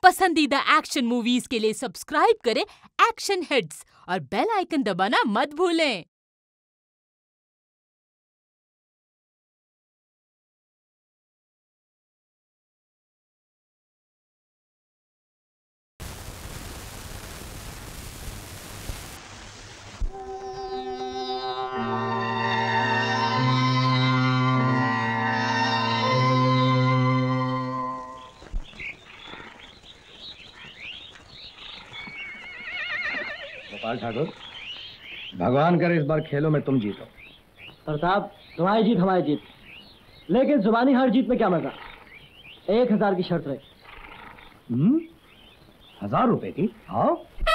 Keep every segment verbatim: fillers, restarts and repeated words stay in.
पसंदीदा action movies के लिए सब्सक्राइब करें एक्शन हिट्स और बेल आइकन दबाना मत भूलें। गोपाल ठाकुर, भगवान करे इस बार खेलों में तुम जीतो। प्रताप, तुम्हारी जीत हमारी जीत, लेकिन जुबानी हर जीत में क्या मजा। एक हजार की शर्त रहे। हम्म, हजार रुपए की? आओ।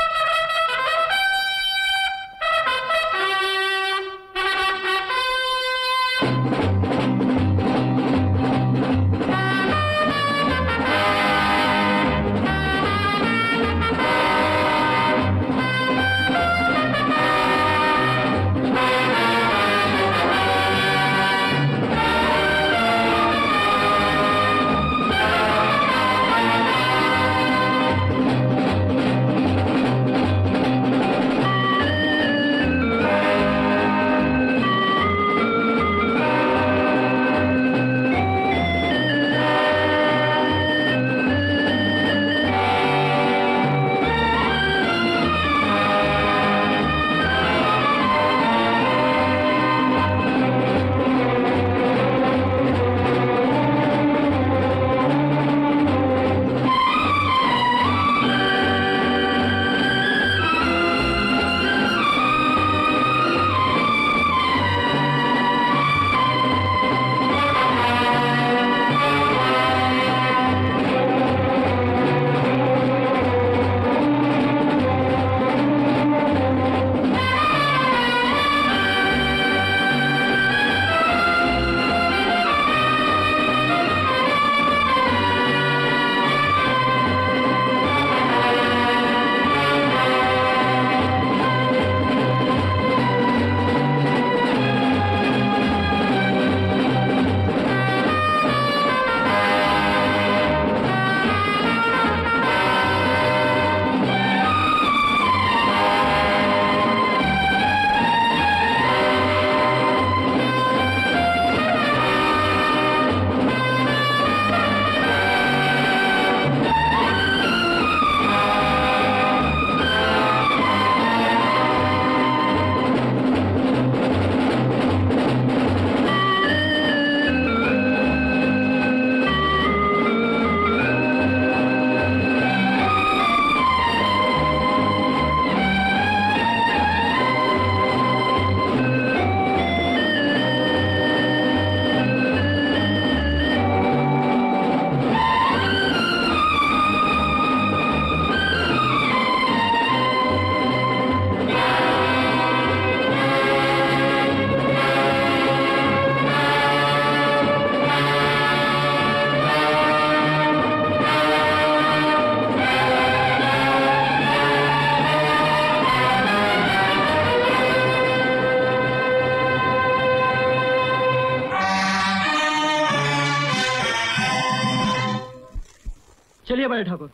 चलिए बड़े ठाकुर।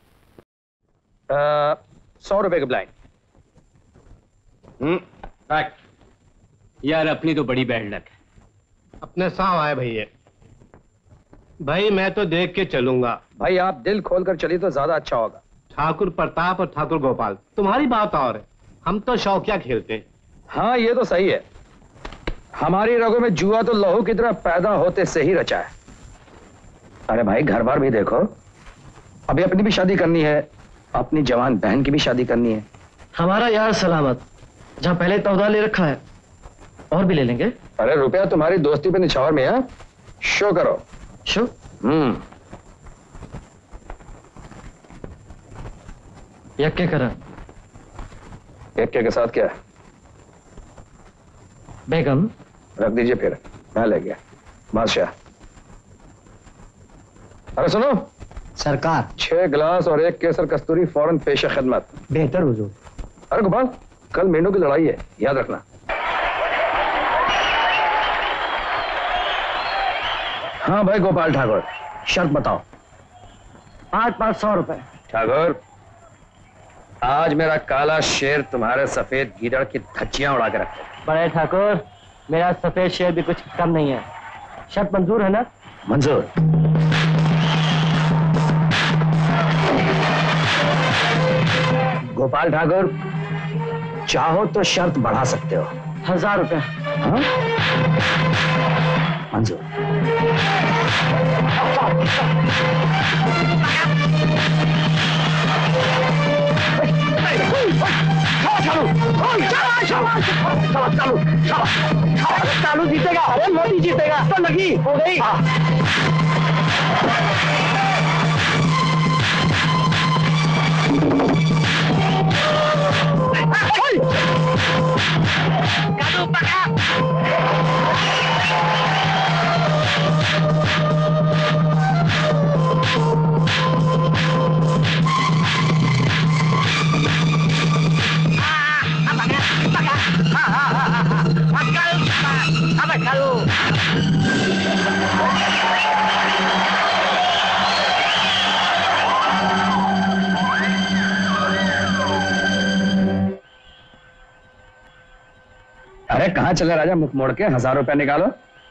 सौ रुपए के ब्लाइंड। हम्म, यार अपनी तो बड़ी बैड लक है। अपने साव आए भैया। भाई मैं तो देख के चलूंगा। भाई आप दिल खोलकर चलिए तो ज्यादा अच्छा होगा। ठाकुर प्रताप और ठाकुर गोपाल, तुम्हारी बात और है, हम तो शौकिया खेलते हैं। हाँ ये तो सही है, हमारी रगों में जुआ तो लहू की तरह पैदा होते से ही रचा है। अरे भाई घर बार भी देखो, अभी अपनी भी शादी करनी है, अपनी जवान बहन की भी शादी करनी है। हमारा यार सलामत, जहाँ पहले तौदा ले रखा है और भी ले लेंगे। अरे रुपया तुम्हारी दोस्ती पे निछावर में है, शो करो। शो? हम्म, यक्के करा। यक्के के साथ क्या? बेगम। रख दीजिए फिर, मैं ले गया। बादशाह। अरे सुनो सरकार। छह गिलास और एक केसर कस्तूरी फौरन पेश खिदमत। बेहतर हुजूर। अरे गोपाल, कल मेंढों की लड़ाई है, याद रखना। हाँ भाई गोपाल ठाकुर, शर्त बताओ। पाँच पाँच सौ रुपए। ठाकुर, आज मेरा काला शेर तुम्हारे सफेद गीदड़ की धज्जियां उड़ा के रखे। बड़े ठाकुर, मेरा सफेद शेर भी कुछ कम नहीं है। शर्त मंजूर है ना? मंजूर। गोपाल ठाकुर, चाहो तो शर्त बढ़ा सकते हो। हजार रुपए। हाँ? मंजूर। चालू जीतेगा। अरे मोदी जीतेगा तो लगी हो गई। कालू पका। अरे कहां चले राजा, मुख मोड़ के? हजार रुपया निकालो।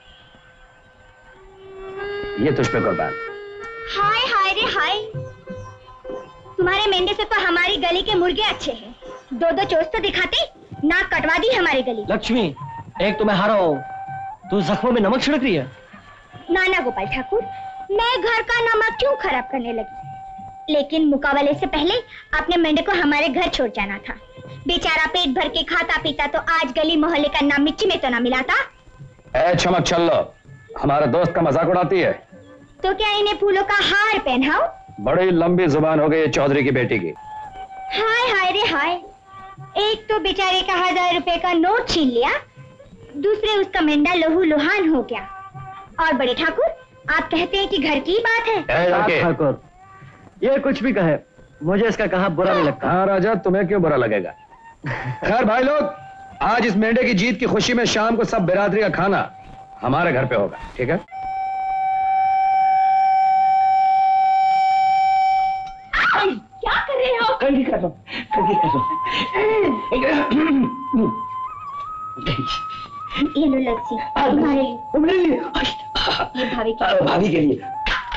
ये तुझ पे कुर्बान। हाय हाय रे हाय, तुम्हारे मेंढे से तो हमारी गली के मुर्गे अच्छे हैं। दो दो चोच तो दिखाते, नाक कटवा दी हमारी गली। लक्ष्मी, एक तो मैं हारा हूं, तू जख्मों में नमक छिड़क रही है। नाना गोपाल ठाकुर, मैं घर का नमक क्यों खराब करने लगी? लेकिन मुकाबले से पहले अपने मेंढे को हमारे घर छोड़ जाना था। बेचारा पेट भर के खाता पीता तो आज गली मोहल्ले का नाम मिच्ची में तो ना मिला था। ए चमक चल लो, हमारे दोस्त का मजाक उड़ाती है। तो क्या इन्हें फूलों का हार पहनाओ? बड़ी लंबी जुबान हो गई चौधरी की बेटी की। हाय हाय रे हाय, एक तो बेचारे का हजार रुपए का नोट छीन लिया, दूसरे उसका मेंढा लहू लुहान हो गया। और बड़े ठाकुर, आप कहते हैं कि घर की बात है। ठाकुर, ये कुछ भी कहे, मुझे इसका कहा बुरा नहीं लगता। हाँ राजा, तुम्हें क्यों बुरा लगेगा? खैर भाई लोग, आज इस मेंढे की जीत की खुशी में शाम को सब बिरादरी का खाना हमारे घर पे होगा, ठीक है? क्या कर रहे हो? कंघी कर लो, कंघी कर लो। ये लो लस्सी तुम्हारे लिए। ये भाभी के भाभी के लिए।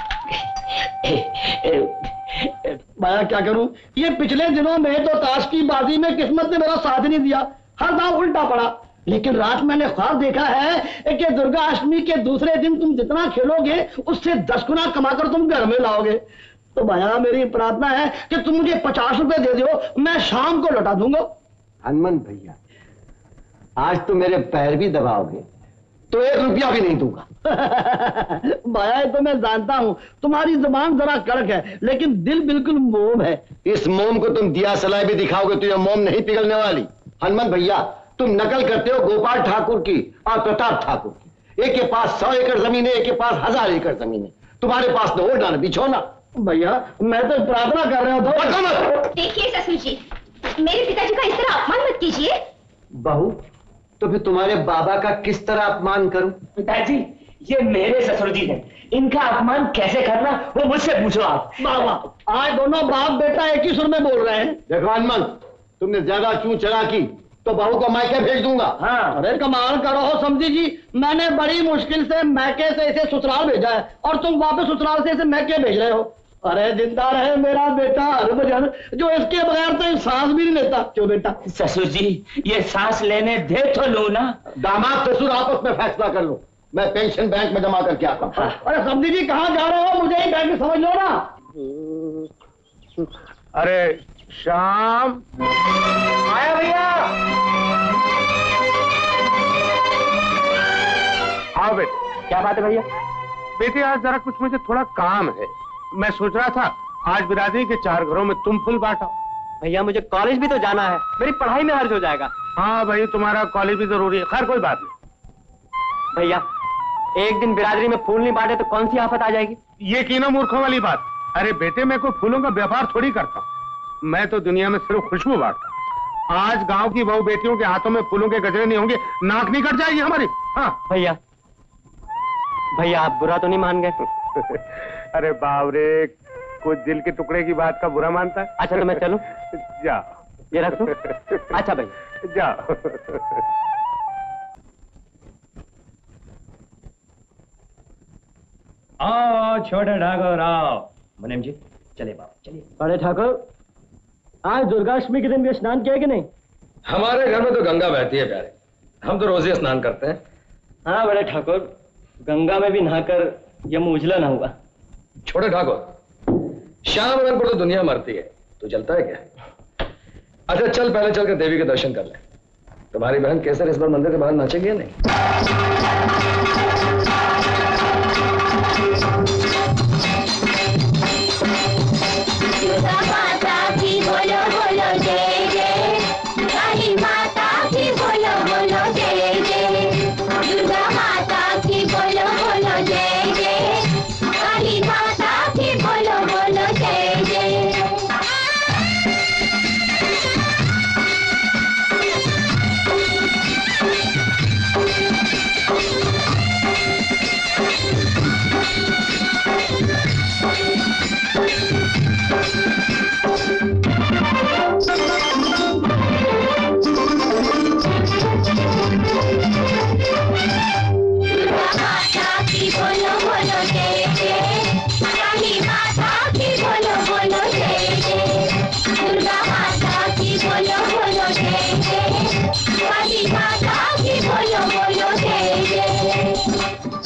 मैं क्या करूं? ये पिछले दिनों में तो ताश की बाजी में किस्मत ने मेरा साथ नहीं दिया, हर दांव उल्टा पड़ा। लेकिन रात मैंने ख्वाब देखा है कि दुर्गा अष्टमी के दूसरे दिन तुम जितना खेलोगे उससे दस गुना कमाकर तुम घर में लाओगे। तो भैया मेरी प्रार्थना है कि तुम मुझे पचास रुपए दे दो, मैं शाम को लौटा दूंगा। हनुमंत भैया, आज तो मेरे पैर भी दबाओगे तो एक रुपया भी नहीं दूंगा। भैया तो मैं जानता हूं तुम्हारी जुबान जरा कड़क है, लेकिन दिल बिल्कुल मोम है। इस मोम को तुम दिया सलाई भी दिखाओगे तो यह मोम नहीं पिघलने वाली। हनुमंत भैया, तुम नकल करते हो गोपाल ठाकुर की और प्रताप ठाकुर की। एक के पास सौ एकड़ जमीन है, एक के पास हजार एकड़ जमीन है। तुम्हारे पास न ओढ़ना न बिछोना। भैया मैं तो प्रार्थना कर रहा हूँ। देखिए ससुर जी, मेरे पिताजी का इस तरह अपमान मत कीजिए। बहू, तो फिर तुम्हारे बाबा का किस तरह अपमान करूं? पिताजी, ये मेरे ससुर जी हैं, इनका अपमान कैसे करना वो मुझसे पूछो आप। बाबा, आज दोनों बाप बेटा एक ही सुर में बोल रहे हैं। देखो हनुमंत, तुमने ज्यादा चूं चढ़ा की तो बहू को मैके भेज दूंगा। हाँ। अरे कमाल करो समझी जी, मैंने बड़ी मुश्किल से मैके से इसे ससुराल भेजा है और तुम वापस ससुराल से इसे मैके भेज रहे हो। अरे जिंदा रहे मेरा बेटा हरभजन, जो इसके बगैर तो सांस भी नहीं लेता। क्यों बेटा? ससुर जी, ये सांस लेने दे तो लो ना। दामाद ससुर आपस में फैसला कर लो, मैं पेंशन बैंक में जमा करके आता हूं। अरे समझी जी कहाँ जा रहे हो, मुझे ही बैंक में समझ लो ना। अरे शाम आया भैया। आओ बेटे। क्या बात है भैया? बेटे आज जरा कुछ मुझे थोड़ा काम है। मैं सोच रहा था आज बिरादरी के चार घरों में तुम फूल बांटो। भैया मुझे कॉलेज भी तो जाना है, मेरी पढ़ाई में हर्ज हो जाएगा। हाँ भाई, तुम्हारा कॉलेज भी जरूरी है। खैर कोई बात नहीं। भैया एक दिन बिरादरी में फूल नहीं बांटे तो कौन सी आफत आ जाएगी? ये की ना मूर्खों वाली बात। अरे बेटे, मैं कोई फूलों का व्यापार थोड़ी करता हूँ। मैं तो दुनिया में सिर्फ खुशबू बांटता हूँ। आज गांव की बहू बेटियों के हाथों में फूलों के गजरे नहीं होंगे, नाक नहीं कट जाएगी हमारी। हाँ भैया, भैया आप बुरा तो नहीं मान गए? अरे बावरे, कुछ दिल के टुकड़े की बात का बुरा मानता। अच्छा तो मैं चलूं? जाओ। ये रख दो। अच्छा भाई जाओ। आओ छोटे ठाकुर आओ। मुनीम जी चलिए बाबा चलिए। बड़े ठाकुर, आज दुर्गाष्टमी के दिन भी स्नान किया कि नहीं? हमारे घर में तो गंगा बहती है प्यारे, हम तो रोज ही स्नान करते हैं। हाँ बड़े ठाकुर, गंगा में भी नहाकर यम उजला ना हुआ। छोटे ठाकुर, शाम रंग पर तो दुनिया मरती है, तू चलता है क्या? अच्छा चल पहले चल कर देवी के दर्शन कर ले। तुम्हारी बहन केसर इस बार मंदिर के बाहर नाचेगी या नहीं? दुर्गा माता की बोलो बोलो जय जय, काली माता की बोलो बोलो जय जय, दुर्गा माता की बोलो बोलो जय जय, काली माता की बोलो बोलो जय जय। बोलो बोलो जय जय, काली माता की बोलो बोलो जय जय, दुर्गा माता की बोलो बोलो जय जय, काली माता की बोलो बोलो जय जय।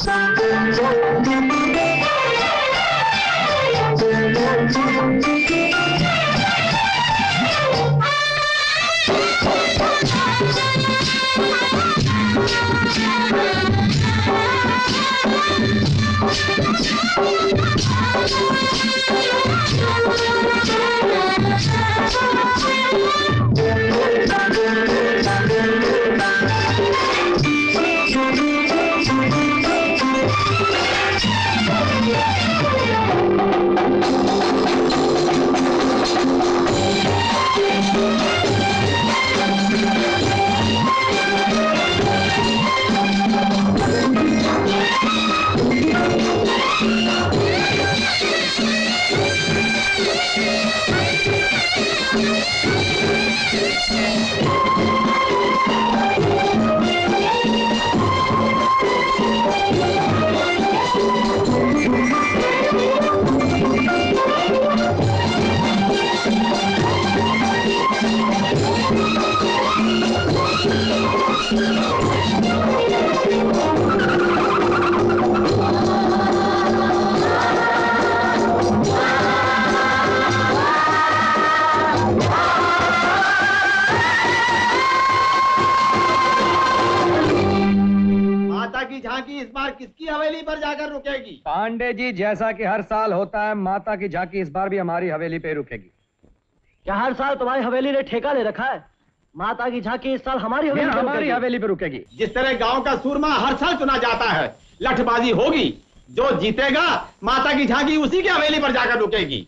झांकी इस बार किसकी हवेली पर जाकर रुकेगी? पांडे जी, जैसा कि हर साल होता है, माता की झांकी इस बार भी हमारी हवेली पे रुकेगी। क्या हर साल तुम्हारी हवेली ने ठेका ले रखा है? माता की झांकी इस साल हमारी हवेली पे हमारी हवेली पे रुकेगी। जिस तरह गांव का सूरमा हर साल चुना जाता है, लठबाजी होगी, जो जीतेगा माता की झांकी उसी की हवेली पर जाकर रुकेगी।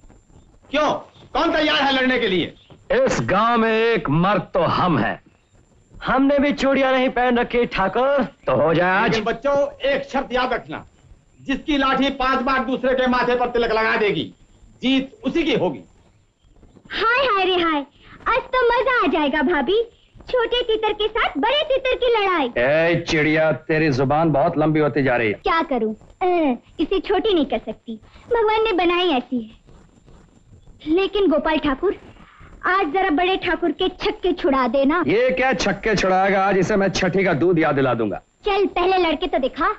क्यों, कौन तैयार है लड़ने के लिए? इस गांव में एक मर्द तो हम हैं। हमने भी चूड़ियां नहीं पहन रखी ठाकुर। तो हो जाए आज। बच्चों, एक शर्त याद रखना, जिसकी लाठी पांच बार दूसरे के माथे पर तिलक लगा देगी, जीत उसी की होगी। हाय हाय रे हाय, आज तो मजा आ जाएगा भाभी। छोटे तीतर के साथ बड़े तीतर की लड़ाई। ए चिड़िया, तेरी जुबान बहुत लंबी होती जा रही है। क्या करूं, इसे छोटी नहीं कर सकती, भगवान ने बनाई ऐसी है। लेकिन गोपाल ठाकुर, आज जरा बड़े ठाकुर के छक्के छुड़ा देना। ये क्या छक्के छुड़ाएगा? आज इसे मैं छठी का दूध याद दिला दूंगा। चल पहले लड़के तो दिखा।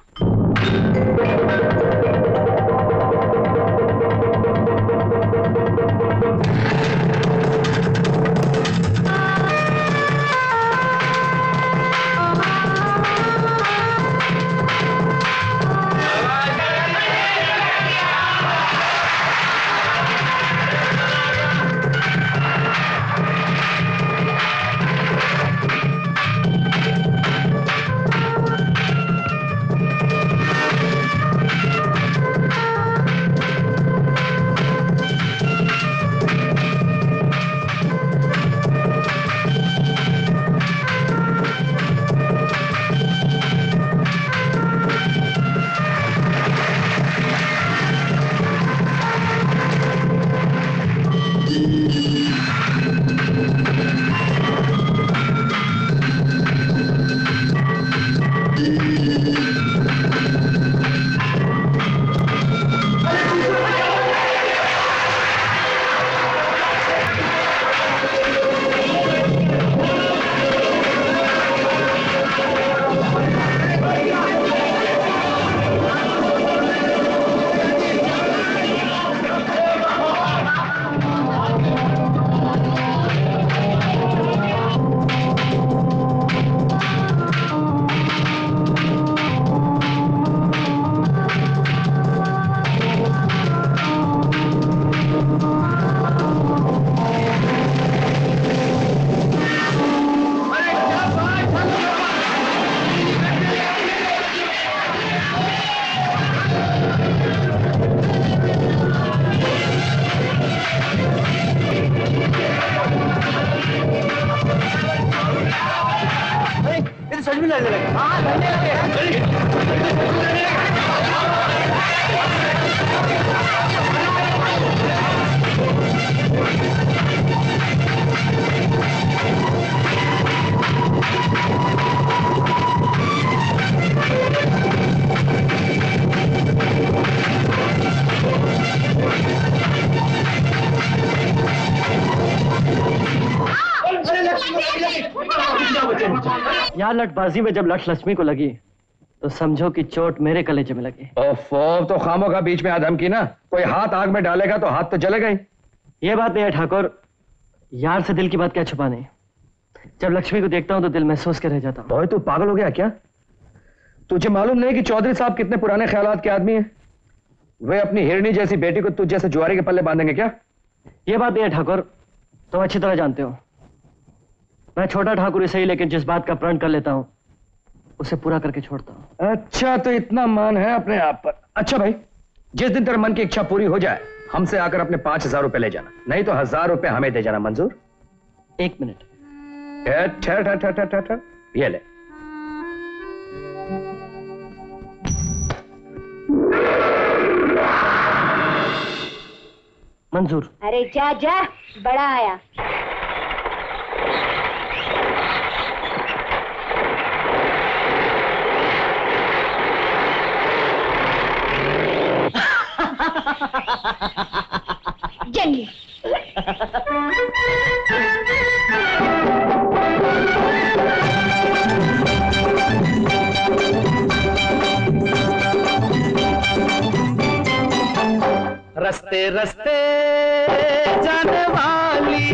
यार लठबाजी में जब लठ लक्ष्मी को लगी तो समझो कि चोट मेरे कलेजे में लगी। ओफो, तो खामों का बीच में आदम की ना, कोई हाथ आग में डालेगा तो हाथ तो जलेगा ही। ये बात नहीं है ठाकुर, यार से दिल की बात क्या छुपानी। जब लक्ष्मी को देखता हूं तो दिल महसूस कर रह जाता हूं। तू पागल हो गया क्या? तुझे मालूम नहीं कि चौधरी साहब कितने पुराने ख्यालात के आदमी हैं? वे अपनी हिरणी जैसी बेटी को तुझ जैसे जुआरी के पल्ले बांधेंगे क्या? ये बात नहीं है ठाकुर, तुम अच्छी तरह जानते हो मैं छोटा ठाकुर ही सही, लेकिन जिस बात का प्रण कर लेता हूं उसे पूरा करके छोड़ता हूं। अच्छा, तो इतना मान है अपने आप पर। अच्छा भाई, जिस दिन तेरे मन की इच्छा पूरी हो जाए हमसे आकर अपने पांच हजार रुपए ले जाना, नहीं तो हजार रुपए हमें दे जाना। मंजूर? एक मिनट, ठहर ठहर ठहर ठहर ठहर, ये ले। मंजूर। अरे जा जा, बड़ा आया। जंगली रस्ते रस्ते जाने वाली,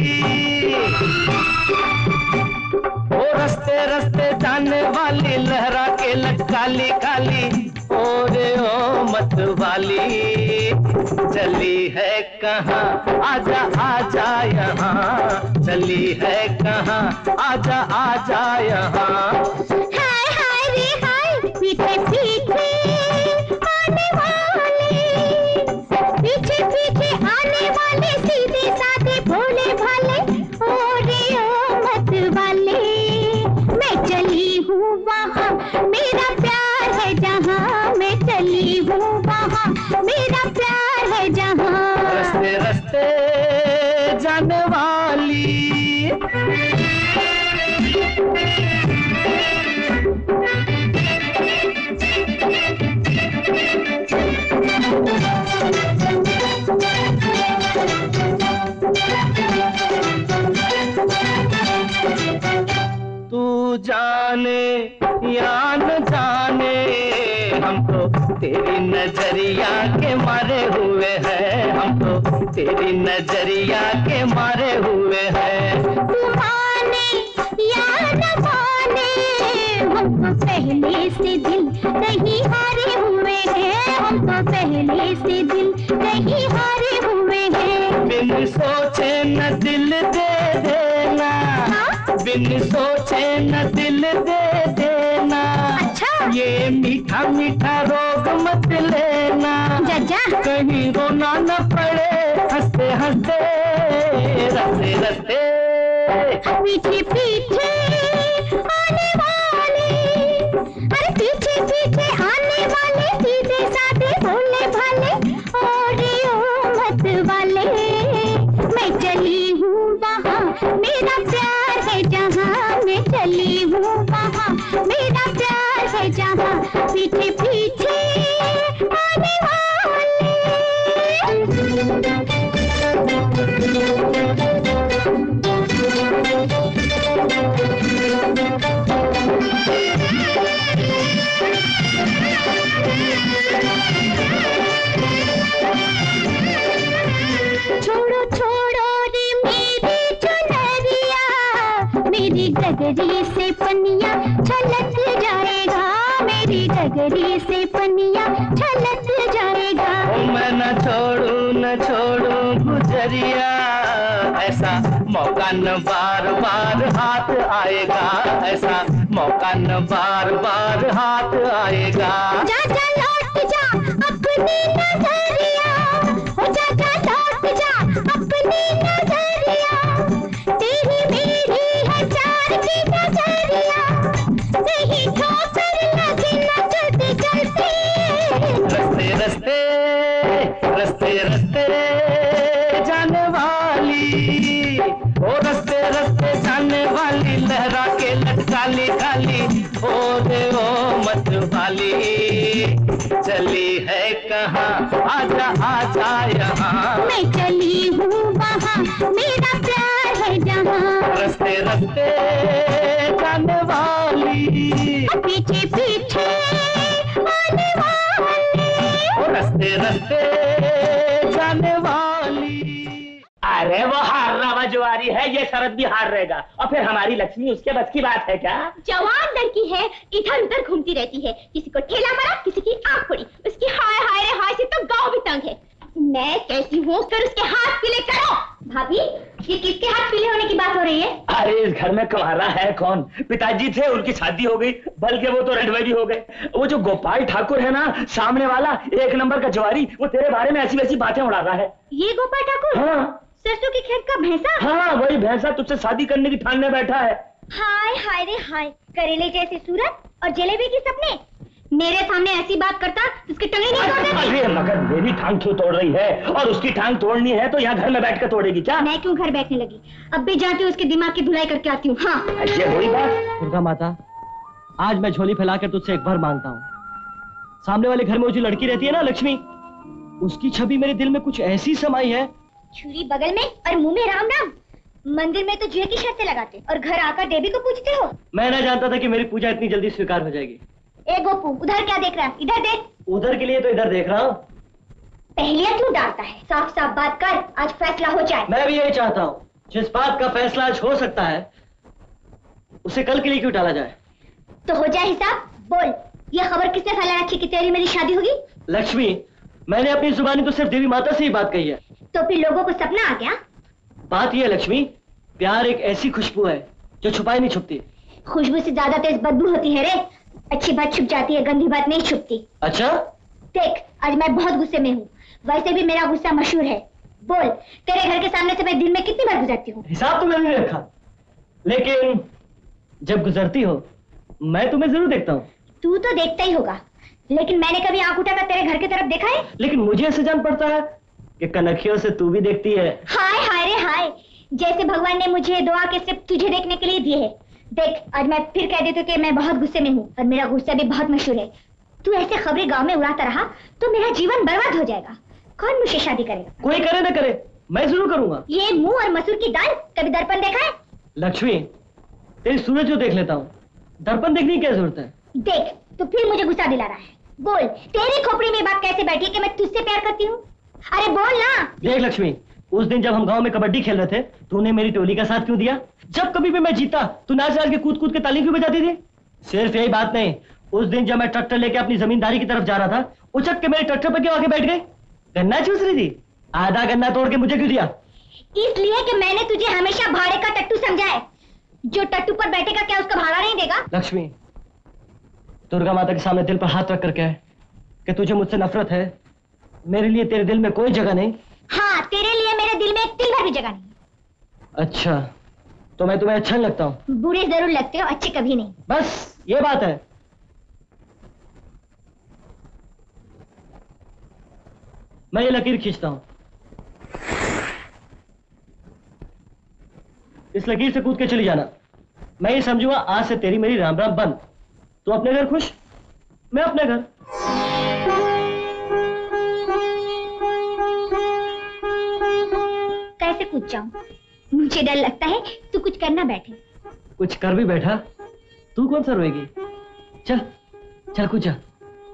ओ रस्ते रस्ते जाने वाली, लहरा के लटकाली काली, ओरे ओ मत वाली, चली है कहाँ आजा आजा यहाँ, चली है कहाँ आजा आजा यहाँ। हाय हाय रे हाय, पीछे पीछे आने वाले, पीछे पीछे आने वाले, सीधे साधे भोले भाले, ओरे ओ मत वाले, मैं चली हूँ वहाँ मेरा प्यार है जहाँ, मैं चली हूँ वहाँ मेरा प्यार है जहाँ। रस्ते रस्ते जाने वाली, तू जाने या न जाने, हम तो तेरी नजरिया के मारे हुए हैं, हम तो तेरी नजरिया के मारे हुए हैं। तू माने या न माने, हम तो पहले से दिल नहीं हारे हुए हैं, हम तो पहले से दिल नहीं हारे हुए हैं। बिन सोचे न दिल दे देना, बिन सोचे न दिल दे देना। अच्छा, ये मीठा मीठा रोग मत लेना, जजा कहीं रोना न पड़े हंसते हंसते, रस्ते रस्ते पीछे पीछे आने वाले, अरे पीछे पीछे आने वाले, सीधे साधे भोले भाले, ओरे ओ मत वाले, मैं चली हूँ वहाँ मेरा प्यार है जहाँ, मैं चली हूँ वहाँ मेरा प्यार है जहाँ, पीछे पीछे आने वाले। छोड़ो छोड़ो रे मेरी चुनरिया, मेरी गगरी से पनिया छलक जाएगा, मेरी गगरी से पनिया छलक जाएगा। ओ मैं न छोड़ू न छोड़ू गुजरिया, ऐसा मौका न बार बार हाथ आएगा, ऐसा मौका न बार बार हाथ आएगा। जा जा लौट जा अपनी नजरिया, हो जा जा लौट जा अपनी नजरिया, तेरी मेरी है प्यार की नजरिया, नहीं ठोकर लगी न चलते चलते। रस्ते रस्ते रस्ते रस्ते जाने वाली, ओ रस्ते रस्ते जाने वाली, लहरा के लटकाली काली, ओ दे ओ मत वाली, चली है कहाँ आजा आजा यहाँ, मैं चली हूँ वहाँ मेरा प्यार है जहाँ। रस्ते रस्ते जाने वाली। पीछे पीछे आने वाली, और रस्ते रस्ते जाने वाली। अरे वो हार रहा जुआरी है, ये शरद भी हार रहेगा, और फिर हमारी लक्ष्मी उसके बस की बात है क्या? जवान लड़की है, इधर उधर घूमती रहती है, किसी को ठेला मारा, किसी की आंख पड़ी, उसकी हाय हाय रे हाय से तो गांव भी तंग है। मैं कहती हूँ फिर उसके हाथ पीले करो। भाभी, ये किसके हाथ पीले होने की बात हो रही है? अरे इस घर में कुंवारा है कौन? पिताजी थे, उनकी शादी हो गई, बल्कि वो तो रंडवे भी हो गए। वो जो गोपाल ठाकुर है ना, सामने वाला एक नंबर का जवारी, वो तेरे बारे में ऐसी वैसी बातें उड़ा रहा है। ये गोपाल ठाकुर? हाँ। सरसों के खेत का भैंसा? हाँ, वही भैंसा तुझसे शादी करने की ठान में बैठा है। हाय हाय रे हाय, करेले जैसे सूरत और जलेबी के सपने। मेरे सामने ऐसी बात करता तो उसकी टांग नहीं तोड़ देती। अरे मगर मेरी टांग क्यों तोड़ रही है? और उसकी टांग तोड़नी है तो यहाँ घर में बैठ कर तोड़ेगी क्या? मैं क्यों घर बैठने लगी? अब भी जाती हूँ, उसके दिमाग की धुलाई करके आती हूँ। हाँ, ये हुई बात। दुर्गा माता, आज मैं झोली फैलाकर तुझसे एक बार मांगता हूँ। सामने वाले घर में वो जो लड़की रहती है ना, लक्ष्मी, उसकी छवि मेरे दिल में कुछ ऐसी समाई है। छुरी बगल में और मुंह में राम राम। मंदिर में तो जुए की शर्तें लगाते और घर आकर देवी को पूछते हो। मैं ना जानता था कि मेरी पूजा इतनी जल्दी स्वीकार हो जाएगी। ए गोपू, उधर क्या देख रहा है? इधर देख। उधर के लिए तो इधर देख रहा हूँ। पहले क्यों डालता है? साफ साफ बात कर, आज फैसला हो जाए। मैं भी यही चाहता हूँ, जिस बात का फैसला आज हो सकता है उसे कल के लिए क्यों टाला जाए? तो हो जाए हिसाब। बोल, ये खबर किसने फैला रखी कि तेरी मेरी शादी होगी? लक्ष्मी, मैंने अपनी जुबानी तो सिर्फ देवी माता से ही बात कही है। तो फिर लोगों को सपना आ गया? बात यह है लक्ष्मी, प्यार एक ऐसी खुशबू है जो छुपाई नहीं छुपती। खुशबू से ज्यादा तेज बदबू होती है रे। अच्छी बात छुप जाती है, गंदी बात नहीं छुपती। अच्छा? देख, आज मैं बहुत गुस्से में हूँ। वैसे भी मेरा गुस्सा मशहूर है। बोल, तेरे घर के सामने से मैं दिन में कितनी बार गुजरती हूँ? हिसाब तो मैंने नहीं रखा, लेकिन जब गुजरती हो मैं तुम्हें जरूर देखता हूँ। तू तो देखता ही होगा, लेकिन मैंने कभी आंख उठाकर तेरे घर की तरफ देखा है? लेकिन मुझे ऐसे जान पड़ता है कि कनखियों से तू भी देखती है। हाय हाय रे हाय, जैसे भगवान ने मुझे दुआ के सिर्फ तुझे देखने के लिए दिए है। देख, आज मैं फिर कह देती हूँ कि मैं बहुत गुस्से में हूँ और मेरा गुस्सा भी बहुत मशहूर है। तू ऐसे खबरें गांव में उड़ाता रहा तो मेरा जीवन बर्बाद हो जाएगा। कौन मुझसे शादी करेगा? कोई करे ना करे, मैं जरूर करूंगा। ये मुंह और मसूर की दाल, कभी दर्पण देखा है? लक्ष्मी, तेरी सूरज जो देख लेता हूँ, दर्पण देखने की क्या जरूरत है? देख, तो फिर मुझे गुस्सा दिला रहा है। बोल, तेरी खोपड़ी में बात कैसे बैठी कि मैं तुझसे प्यार करती हूँ? अरे बोल ना। देख लक्ष्मी, उस दिन जब हम गांव में कबड्डी खेल रहे थे, तूने मेरी टोली का साथ क्यों दिया? जब कभी भी मैं जीता, तू नाच नाच के कूद कूद के ताली क्यों बजाती थी? सिर्फ यही बात नहीं, उस दिन जब मैं ट्रैक्टर लेके अपनी जमींदारी की तरफ जा रहा था, उचक के मेरे ट्रैक्टर पर क्यों आके बैठ गई? गन्ना चूस रही थी? आधा गन्ना तोड़ के मुझे क्यों दिया? इसलिए कि मैंने तुझे हमेशा भाड़े का टट्टू समझा है। जो टट्टू पर बैठेगा क्या उसका भाड़ा नहीं देगा? लक्ष्मी, दुर्गा माता के सामने दिल पर हाथ रख कर कह कि तुझे मुझसे नफरत है। मेरे लिए तेरे दिल में कोई जगह नहीं। हाँ, तेरे लिए मेरे दिल में एक तिल भर भी जगह नहीं। अच्छा, तो मैं तुम्हें अच्छा नहीं लगता हूँ? बुरे जरूर लगते हो, अच्छे कभी नहीं। बस ये बात है। मैं ये लकीर खींचता हूँ। इस लकीर से कूद के चली जाना। मैं ये समझूंगा आज से तेरी मेरी राम राम बंद। तू अपने घर खुश, मैं अपने घर। कैसे कूद जाऊं? मुझे डर लगता है तू कुछ करना बैठे। कुछ कर भी बैठा, तू कौन सा रोएगी? चल चल कूद जा।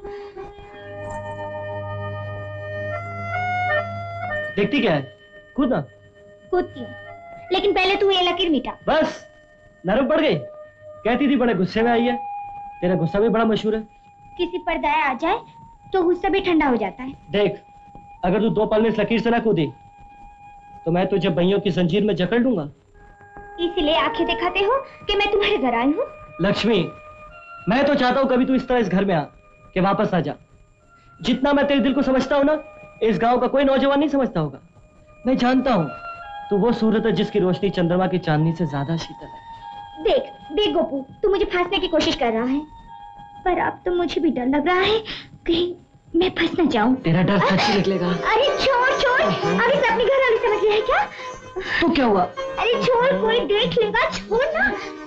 देखती क्या है? कूद ना। कूदती हूँ, लेकिन पहले तू ये लकीर मिटा। बस नरम पड़ गई? कहती थी बड़े गुस्से में आई है। तेरा गुस्सा भी बड़ा मशहूर है। किसी पर दया आ जाए तो गुस्सा भी ठंडा हो जाता है। देख, अगर तू दो पल में इस लकीर से ना कूदी तो मैं तुझे बहियों की जंजीर में जकड़ लूंगा। इसलिए आंखें दिखाते हो कि मैं तुम्हारे घर आई हूँ? लक्ष्मी, मैं तो चाहता हूँ कभी तू इस तरह इस घर में आ कि वापस ना जा। जितना मैं तेरे दिल को समझता हूँ ना, इस गांव का कोई नौजवान नहीं समझता होगा। मैं जानता हूँ तू वो सूरत है जिसकी रोशनी चंद्रमा की चांदनी से ज्यादा शीतल है। देख देख गोपू, तू मुझे फांसने की कोशिश कर रहा है, पर अब तो मुझे भी डर लग रहा है कहीं मैं फंस न जाऊं। तेरा डर सच ही निकलेगा। अरे छोड़ छोड़, अभी से अपनी घर वाली समझ लिया है क्या? तो क्या हुआ? अरे छोड़, कोई देख लेगा, छोड़ ना।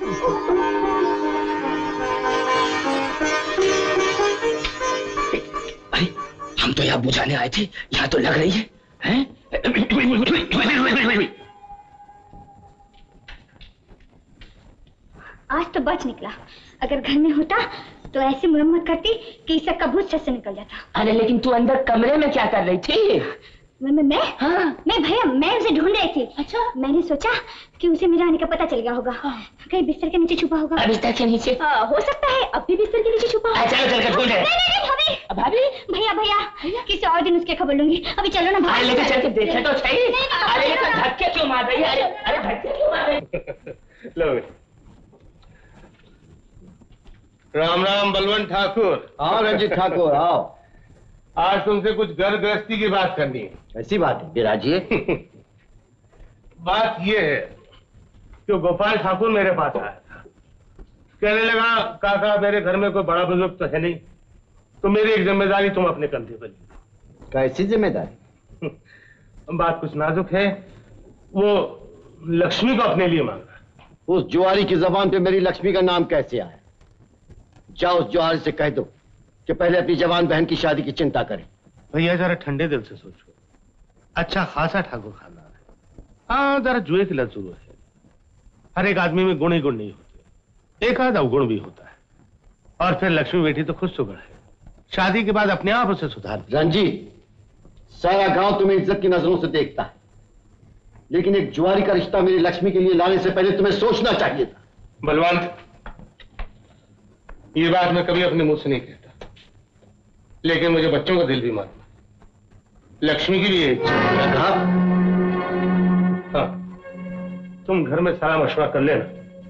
अरे हम तो यहाँ बुझाने आए थे, यहाँ तो लग रही है, हैं? आज तो बच निकला। अगर घर में होता तो ऐसी मुरम्मत करती कि इसका कबूत से निकल जाता। अरे लेकिन तू अंदर कमरे में क्या कर रही थी? मैं मैं मैं हाँ। मैं भैया मैं उसे ढूंढ रही थी। अच्छा। मैंने सोचा कि उसे मेरे आने का पता चल गया होगा। हाँ। कहीं बिस्तर के नीचे छुपा होगा। बिस्तर के नीचे? आ, हो सकता है अब भी बिस्तर के नीचे छुपा हो। चलो चल कर ढूंढे। नहीं नहीं नहीं भाभी भाभी भैया भैया किसी और दिन उसके खबर लूंगी। अभी चलो ना भाभी। लेकर चल के देखे तो सही। अरे ये तो धक्के क्यों मार रही है? अरे अरे धक्के क्यों मार रही? लो राम राम बलवंत ठाकुर। हाँ रंजीत ठाकुर आओ। आज तुमसे कुछ घर गृहस्थी की बात करनी है। ऐसी बात है बिराजिए। बात यह है कि गोपाल ठाकुर मेरे पास आया था, कहने लगा काका मेरे घर में कोई बड़ा बुजुर्ग तो है नहीं, तो मेरी एक जिम्मेदारी तुम अपने कंधे पर ली। कैसी जिम्मेदारी? बात कुछ नाजुक है। वो लक्ष्मी को अपने लिए मांग रहा। उस जुआरी की जबान पे मेरी लक्ष्मी का नाम कैसे आया? जाओ उस जुआरी से कह दो कि पहले अपनी जवान बहन की शादी की चिंता करें। भैया जरा ठंडे दिल से सोचो, अच्छा खासा ठाकुर खानदान है। हाँ जरा जुए की लत शुरू है। हर एक आदमी में गुण ही गुण नहीं होते, एक आध अवगुण भी होता है। और फिर लक्ष्मी बेटी तो खुद सुगढ़ है, शादी के बाद अपने आप उसे सुधार। रंजीत, सारा गांव तुम्हें इज्जत की नजरों से देखता है, लेकिन एक जुआरी का रिश्ता मेरी लक्ष्मी के लिए लाने से पहले तुम्हें सोचना चाहिए था। बलवंत, ये बात मैं कभी अपने मुंह से नहीं कहता, लेकिन मुझे बच्चों का दिल भी मालूम है। लक्ष्मी की भी ये इच्छा है। कहा? हाँ, तुम घर में सारा मशवरा कर लेना।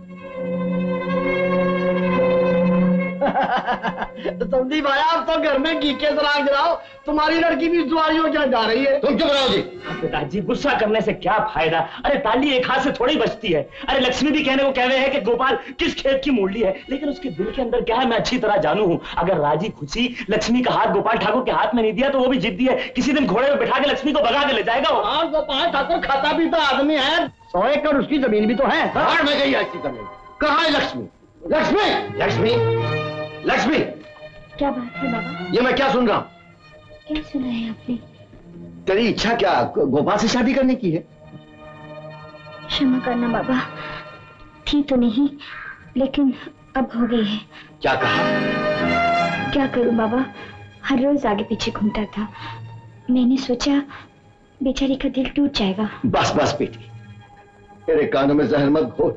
संदीप भाई आप तो घर में घी के सराग जलाओ, तुम्हारी लड़की भी जुआरी हो क्या जा रही है। तुम चुप रहो जी। पिताजी गुस्सा करने से क्या फायदा? अरे ताली एक हाथ से थोड़ी बचती है। अरे लक्ष्मी भी कहने को कह रहे हैं कि गोपाल किस खेत की मूली है, लेकिन उसके दिल के अंदर क्या है मैं अच्छी तरह जानू हूं। अगर राजी खुशी लक्ष्मी का हाथ गोपाल ठाकुर के हाथ में नहीं दिया तो वो भी जिद्दी है, किसी दिन घोड़े में बिठा के लक्ष्मी को भगा के ले जाएगा। और गोपाल ठाकुर खाता भी तो आदमी है, सौ एकड़ उसकी जमीन भी तो है। बाहर में गई ऐसी जमीन। कहाँ है लक्ष्मी? लक्ष्मी लक्ष्मी लक्ष्मी क्या बात है बाबा? ये मैं क्या सुन रहा हूँ? क्या सुना है आपने? तेरी इच्छा क्या गोपाल से शादी करने की है? क्षमा करना बाबा, थी तो नहीं लेकिन अब हो गई है। क्या कहा? क्या करूं बाबा, हर रोज आगे पीछे घूमता था। मैंने सोचा बेचारी का दिल टूट जाएगा। बस बस बेटी, तेरे कानों में जहर मत घोल।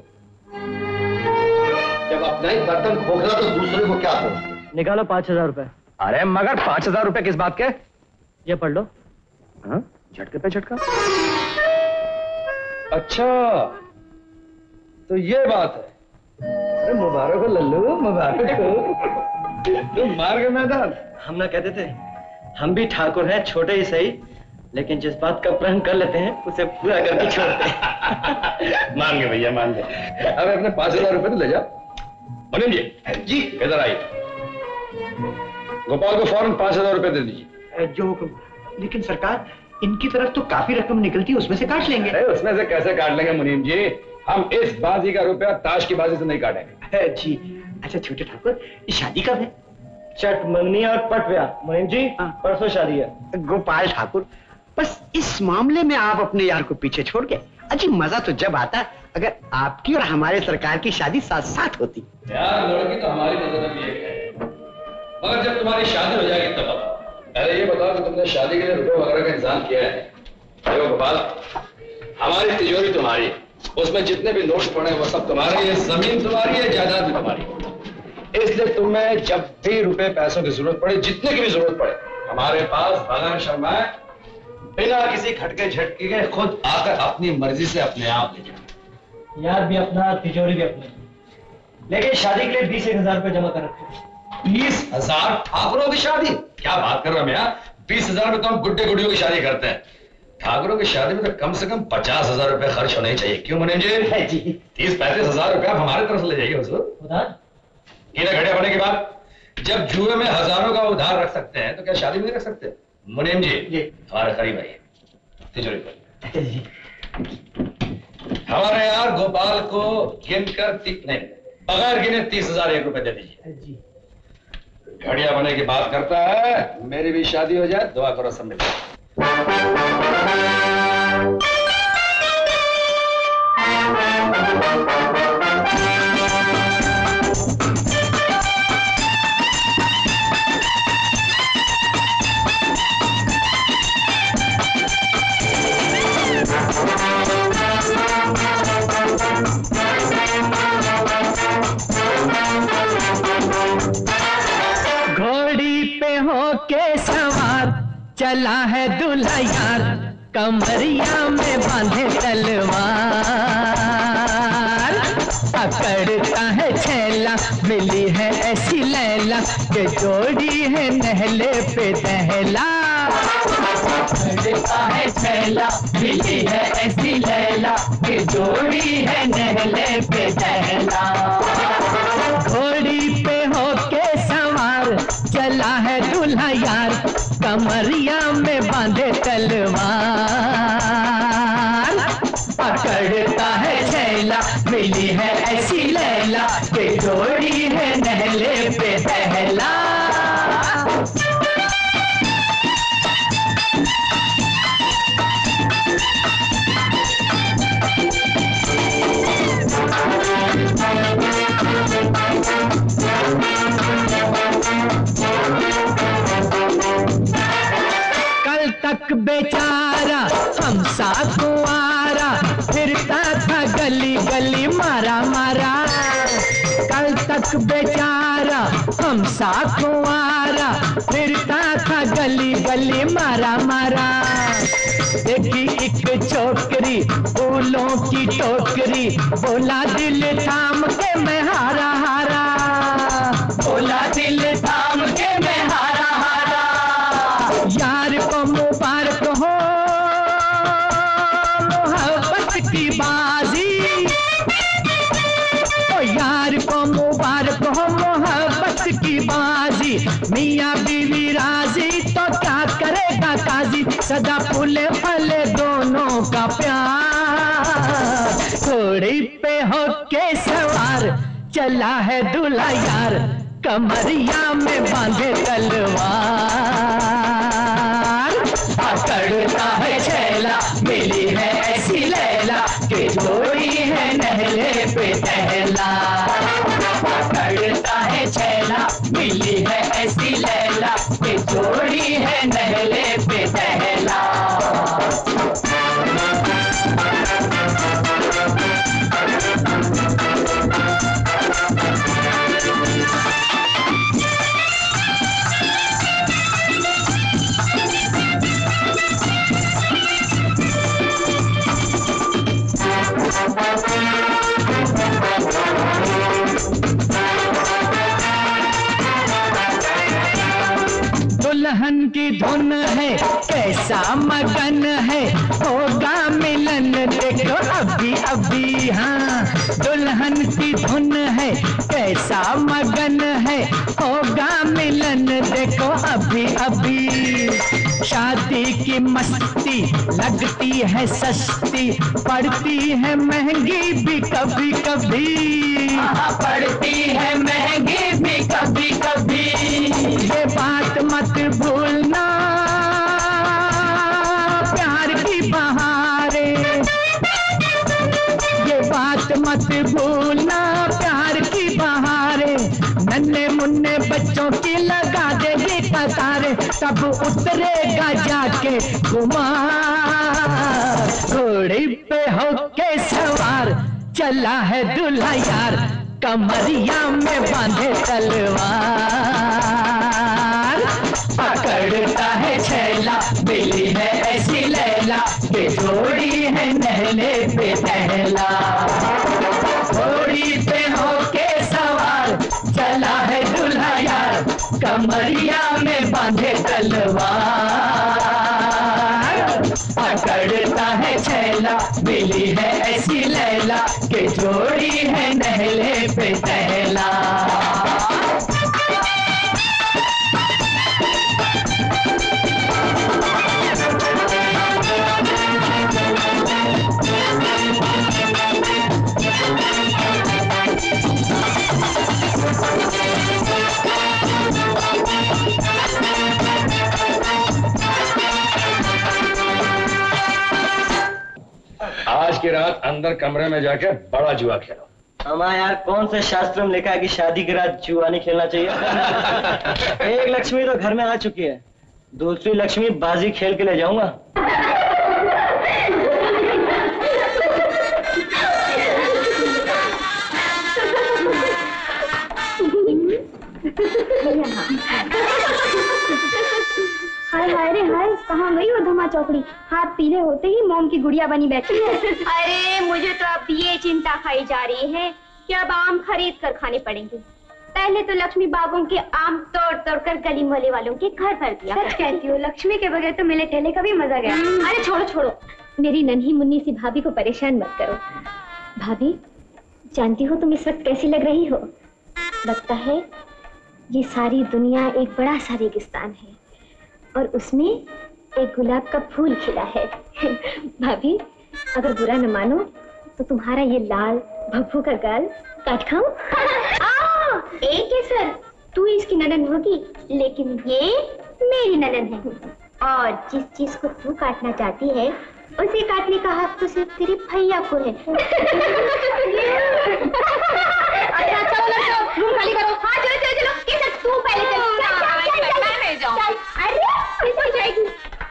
जब अपना ही बर्तन खोखला तो दूसरे को क्या बोल? निकालो पांच हजार रुपए। अरे मगर पांच हजार रुपए किस बात के? ये पढ़ लो। हाँ? झटके पे झटका। अच्छा तो ये बात है। अरे मुबारक हो लल्लू, मुबारक हो। तुम मार गए मैदान। हम ना कहते थे हम भी ठाकुर हैं, छोटे ही सही, लेकिन जिस बात का प्रण कर लेते हैं उसे पूरा करके छोड़ते हैं। मान गए भैया, मान गए। अब अपने पांच हजार रुपए तो ले जाओ। मुनीम जी जी इधर आइए, गोपाल को फौरन पांच हजार रुपए दे दीजिए। जो हुक्म। लेकिन सरकार इनकी तरफ तो काफी रकम निकलती है, उसमें से काट लेंगे। अरे उसमें से कैसे काट लेंगे मुनीम जी, हम इस बाजी का रुपया ताश की बाजी से नहीं काटेंगे। जी अच्छा छोटे ठाकुर, शादी कब है? चट मंगनी और पट ब्याह। मुनीम जी परसों शादी है। गोपाल ठाकुर, बस इस मामले में आप अपने यार को पीछे छोड़ के, अजी मजा तो जब आता अगर आपकी और हमारे सरकार की शादी साथ साथ होती। यार लड़की तो हमारी नजर में भी एक है, मगर जब तुम्हारी शादी हो जाएगी तब बताओ। पहले ये बताओ कि तुमने शादी के लिए रुपए वगैरह का इंतजाम किया है? देखो गोपाल, हमारी तिजोरी तुम्हारी, उसमें जितने भी नोट पड़े वो सब तुम्हारे, ये जमीन तुम्हारी है, जायदाद भी तुम्हारी। इसलिए तुम्हें जब भी रुपए पैसों की जरूरत पड़े, जितने की भी जरूरत पड़े, हमारे पास बगैर शर्माए बिना किसी खटके झटके के खुद आकर अपनी मर्जी से अपने आप ले जाओ। यार भी अपना, तिजोरी भी अपनी, लेकिन शादी के लिए बीस एक हजार रुपये जमा कर रखे। बीस हजार ठाकुरों की शादी? क्या बात कर रहा मैं यार, बीस हजार में तो हम गुड्डे गुड़ियों की शादी करते हैं। ठाकुरों की शादी में तो कम से कम पचास हजार रुपए खर्च होने चाहिए। क्यों मुनीम जी? जी तीस पैंतीस हजार रुपया हमारे तरफ से ले जाइए। हीरा घड़े होने के बाद जब जुए में हजारों का उधार रख सकते हैं तो क्या शादी में नहीं रख सकते? मुनीम जी हमारे करीब आइए, तिजोरी पर। हमारे यार गोपाल को गिनकर नहीं, बगैर गिने तीस हजार एक रुपए दे दीजिए। घड़िया बने की बात करता है, मेरी भी शादी हो जाए, दुआ करो सब मिल। चला है दूल्हा यार कमरिया में बांधे तलवार। पकड़ता है छैला मिली है ऐसी लैला के जोड़ी है नहले पे दहला। पकड़ता है छैला मिली है ऐसी लैला के जोड़ी है नहले पे दहला। घोड़ी पे होके सवार चला है दूल्हा यार कमरिया में बांधे तलवार। पकड़ता है छैला मिली है ऐसी लैला के जोड़ी है नहले पे दहला। कल तक बेचारा हम सा कुंवारा फिरता था गली गली मारा मारा। कल तक बेचारा हम सा कुंवारा फिरता था गली गली मारा मारा। देखी एक छोकरी फूलों की टोकरी बोला दिल थाम के मैं हारा हारा। बोला दिल थाम के मैं हारा हारा। यार को मुबारक हो मोहब्बत की बाजी। ओ यार को मुबारक हो मोहब्बत की बाजी। मियाँ बीवी राजी तो क्या करेगा काजी। सदा फूले फले दोनों का प्यार। घोड़ी पे होके सवार चला है दूल्हा यार कमरिया में बांधे तलवार। पकड़ता है छैला मिली है ऐसी लैला के जोड़ी है नहले पे दहला। पकड़ता है छैला मिली है ऐसी लैला के जोड़ी है नहले पे दहला। दुल्हन की धुन है कैसा मगन है होगा मिलन देखो अभी अभी। हाँ दुल्हन की धुन है कैसा मगन है होगा मिलन देखो अभी अभी। शादी की मस्ती लगती है सस्ती पड़ती है महंगी भी कभी कभी। पड़ती है महंगी भी कभी कभी। ये बात मत भूलना प्यार की बहारे। ये बात मत भूलना प्यार की बहारे। नन्हे मुन्ने बच्चों की लगा देगी कतारे तब उतरेगा जाके कुमार। घोड़ी पे होके सवार चला है दूल्हा यार कमरिया में बांधे तलवार। पकड़ता है छैला मिली है ऐसी लैला के जोड़ी है नहले पे दहला। घोड़ी पे होके सवार चला है दूल्हा यार कमरिया में बांधे तलवार। पकड़ता है छैला मिली है ऐसी लैला के जोड़ी है नहले पे दहला। आज की रात अंदर कमरे में जाके बड़ा जुआ खेलो। अमा यार कौन से शास्त्र में लिखा है कि शादी की रात जुआ नहीं खेलना चाहिए। एक लक्ष्मी तो घर में आ चुकी है दूसरी लक्ष्मी बाजी खेल के ले जाऊंगा। हाय हाय रे हाय चौकड़ी, हाथ पीले होते ही मोम की गुड़िया बनी बैठी है। अरे मुझे तो अब ये चिंता खाई जा रही है कि अब आम खरीद कर खाने पड़ेंगे। पहले तो लक्ष्मी बागों के आम तोड़ तोड़ कर गली मोहल्ले वालों के घर भर दिया। सच कहती हूँ, लक्ष्मी के बगैर तो मेले ठेले का भी मजा गया। अरे छोड़ो छोड़ो, मेरी नन्ही मुन्नी सी भाभी को परेशान मत करो। भाभी, जानती हो तुम इस वक्त कैसी लग रही हो? लगता है ये सारी दुनिया एक बड़ा सा रेगिस्तान है और उसमें एक गुलाब का फूल खिला है। भाभी, अगर बुरा न मानो तो तुम्हारा ये लाल भभू का गाल काट खाऊं? एक है सर, तू इसकी ननन होगी, लेकिन ये मेरी ननन है और जिस चीज को तू काटना चाहती है उसे काटने का हक तो सिर्फ तेरे भैया को है। अच्छा चलो लड़को, रूम खाली करो। हाँ चलो चलो चलो, ये सब तू पहले चल। मैं नहीं जाऊँ। अरे किसकी जाएगी?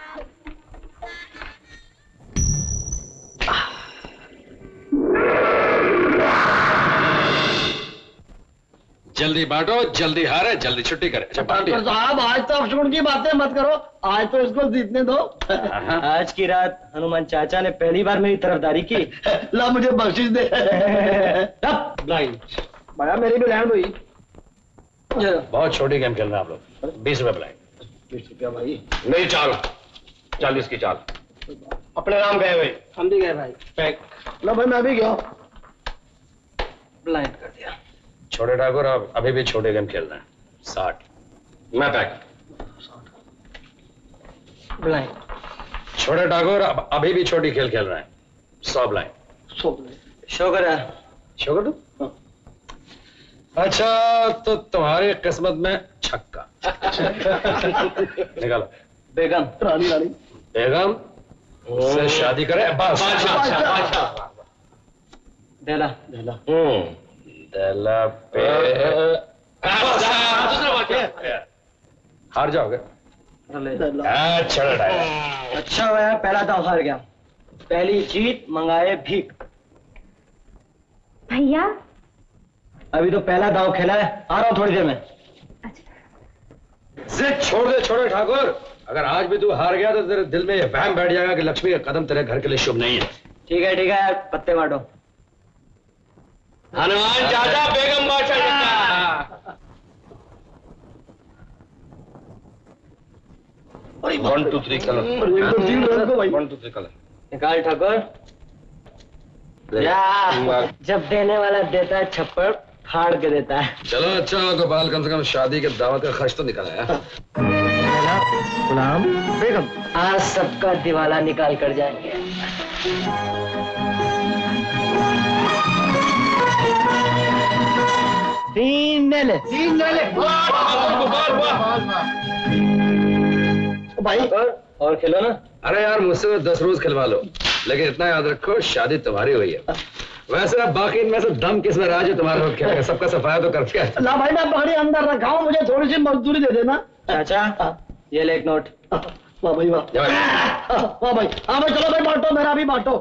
जल्दी बांटो, जल्दी हारे, जल्दी छुट्टी करे। अच्छा डॉक्टर साहब, आज तो अफसोस की बातें मत करो, आज तो इसको जीतने दो। आज की रात हनुमान चाचा ने पहली बार मेरी तरफदारी की। ला मुझे बख्शिश दे। ब्लाइंड भैया मेरी भी लैंड हुई। बहुत छोटी गेम खेल रहे हैं आप लोग। बीस रुपए ब्लाइंड। बीस रुपया भाई? मेरी चाल चालीस की चाल। अपने नाम गए भाई। हम भी गए भाई। पैक। लो भाई मैं भी गया। ब्लाइंड कर दिया। छोटे ठाकुर, आप अभी भी छोटे गेम खेल रहे हैं। साठ। मैं पैक। ब्लाइंड। छोटे ठाकुर अब अभी भी छोटी खेल खेल रहे हैं। सौ ब्लाइंड। सौ ब्लाइंड। शो करा। शो कर दो। अच्छा तो तुम्हारी किस्मत में छक्का। निकालो। बेगम। रानी रानी। बेगम से शादी करे। बस। देला देला। हम्म देला पे हार जाओगे। अच्छा अच्छा हुआ पहला दाव हार गया। पहली जीत मंगाए भीख। भैया अभी तो पहला दाव खेला है, आ रहा हूँ थोड़ी देर में। जिद छोड़ दे छोटे ठाकुर। अगर आज भी तू हार गया तो तेरे दिल में ये वहम बैठ जाएगा कि लक्ष्मी का कदम तेरे घर के लिए शुभ नहीं है। ठीक है ठीक है, पत्ते बांटो। हनुमान चाचा बेगम बादशाह। One two three colour. One two three colour निकाल ठाकुर। जब देने वाला देता है छप्पर फाड़ के देता है। चलो अच्छा गोपाल, कम से कम शादी के दावत का खर्च तो निकल आया। गुलाम बेगम, आज सबका दिवाला निकाल कर जाएंगे। तीन नेले। तीन नेले। भाई और, और खेलो ना। अरे यार मुझसे तो दस रोज खिलवा लो, लेकिन इतना याद रखो शादी तुम्हारी हुई है। वैसे अब बाकी इनमें से दम किसमें राज है तुम्हारा? क्या सबका सफाया तो करके है। ला भाई मैं पकड़ी अंदर रखा हूँ, मुझे थोड़ी सी मजदूरी दे देना। चाचा ये ले एक नोट। वाह भाई वाह। वाह भाई। हाँ भाई चलो भाई बांटो, मेरा भी बांटो।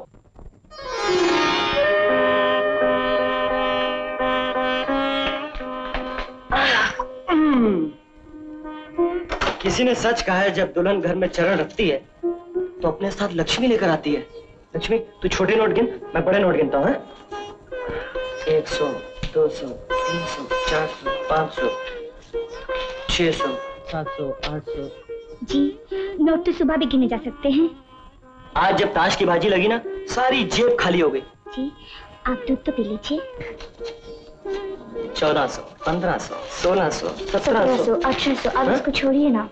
किसी ने सच कहा है, जब दुल्हन घर में चरण रखती है तो अपने साथ लक्ष्मी लेकर आती है। लक्ष्मी तू छोटे नोट गिन, मैं बड़े नोट गिनता हूँ। एक सौ, दो सौ, तीन सौ, चार सौ, पाँच सौ, छह सौ, सात सौ, आठ सौ। जी नोट तो सुबह भी गिने जा सकते हैं। आज जब ताश की बाजी लगी ना, सारी जेब खाली हो गई। जी आप दूध तो पी लीजिए। चौदह सौ, पंद्रह सौ, सोलह सौ, सत्रह सौ, अठारह सौ। आप इसको छोड़िए ना।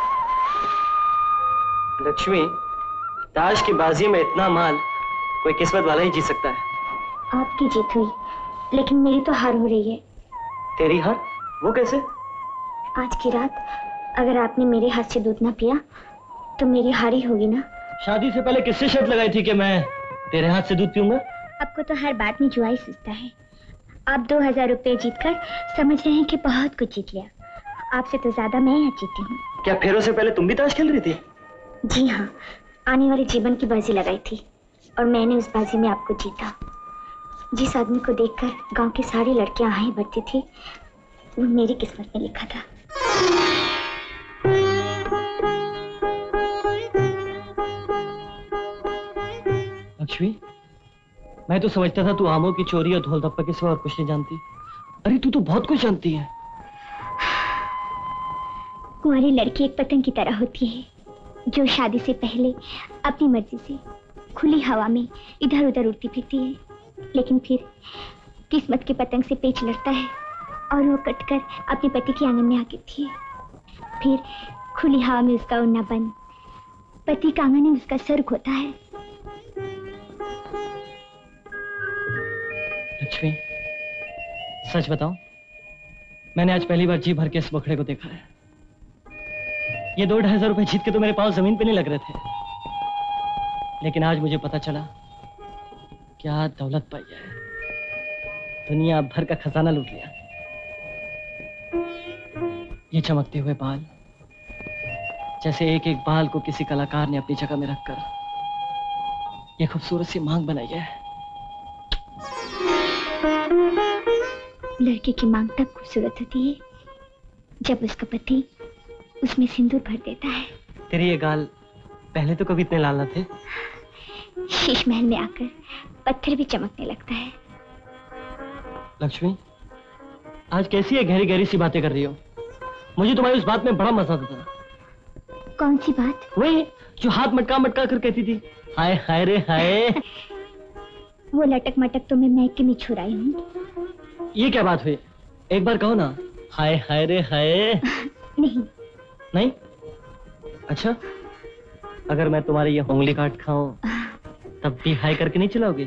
लक्ष्मी, ताश की बाजी में इतना माल कोई किस्मत वाला ही जीत सकता है। आपकी जीत हुई, लेकिन मेरी तो हार हो रही है। तेरी हार? वो कैसे? आज की रात अगर आपने मेरे हाथ से दूध ना पिया तो मेरी हार ही होगी ना। शादी से पहले किससे शर्त लगाई थी कि मैं तेरे हाथ से दूध पीऊंगा? आपको तो हर बात में जुआ ही सूझता है। आप दो हजार रुपए जीत कर समझ रहे हैं कि बहुत कुछ जीत लिया। आपसे तो ज्यादा मैं यहाँ जीती हूँ। क्या फेरों से पहले तुम भी ताश खेल रही थी? जी हाँ, आने वाले जीवन की बाजी लगाई थी और मैंने उस बाजी में आपको जीता। जिस आदमी को देखकर गांव की सारी लड़कियां आहें भरती थी, वो मेरी किस्मत में लिखा था। लक्ष्मी, मैं तो समझता था तू आमों की चोरी और ढोल धप्पा के सिवा और कुछ नहीं जानती। अरे तू तो बहुत कुछ जानती है। कुंवारी लड़की एक पतंग की तरह होती है, जो शादी से पहले अपनी मर्जी से खुली हवा में इधर उधर उड़ती फिरती है, लेकिन फिर किस्मत के पतंग से पेच लड़ता है और वो कटकर अपने पति के आंगन में आ गिरती है। फिर खुली हवा में उसका उड़ना बंद, पति का आंगन में उसका सर खोता है। लक्ष्मी, सच बताऊं, मैंने आज पहली बार जी भर के इस मुखड़े को देखा है। ये दो ढाई हजार रुपए जीत के तो मेरे पांव जमीन पे नहीं लग रहे थे, लेकिन आज मुझे पता चला क्या दौलत पाई है। दुनिया भर का खजाना लूट लिया। ये चमकते हुए बाल, जैसे एक एक बाल को किसी कलाकार ने अपनी जगह में रखकर ये खूबसूरत सी मांग बनाई है। लड़के की मांग तब खूबसूरत होती है जब उसका पति उसमें सिंदूर भर देता है। तेरे ये गाल पहले तो कभी इतने लाल न थे। शीश महल में आकर पत्थर भी चमकने लगता है। लक्ष्मी, आज कैसी है गहरी गहरी सी बातें कर रही हो? मुझे तुम्हारी उस बात में बड़ा मजा आता था। कौन सी बात? वही जो हाथ मटका मटका कर कहती थी, हाय हाय रे हाय। वो लटक मटक तो मैं मैके में छुड़ाई हूँ। ये क्या बात हुई? एक बार कहो ना, हाय हाय रे हाय। नहीं। नहीं? अच्छा, अगर मैं तुम्हारी ये उंगली काट खाऊं तब भी हाय करके नहीं चलाओगे?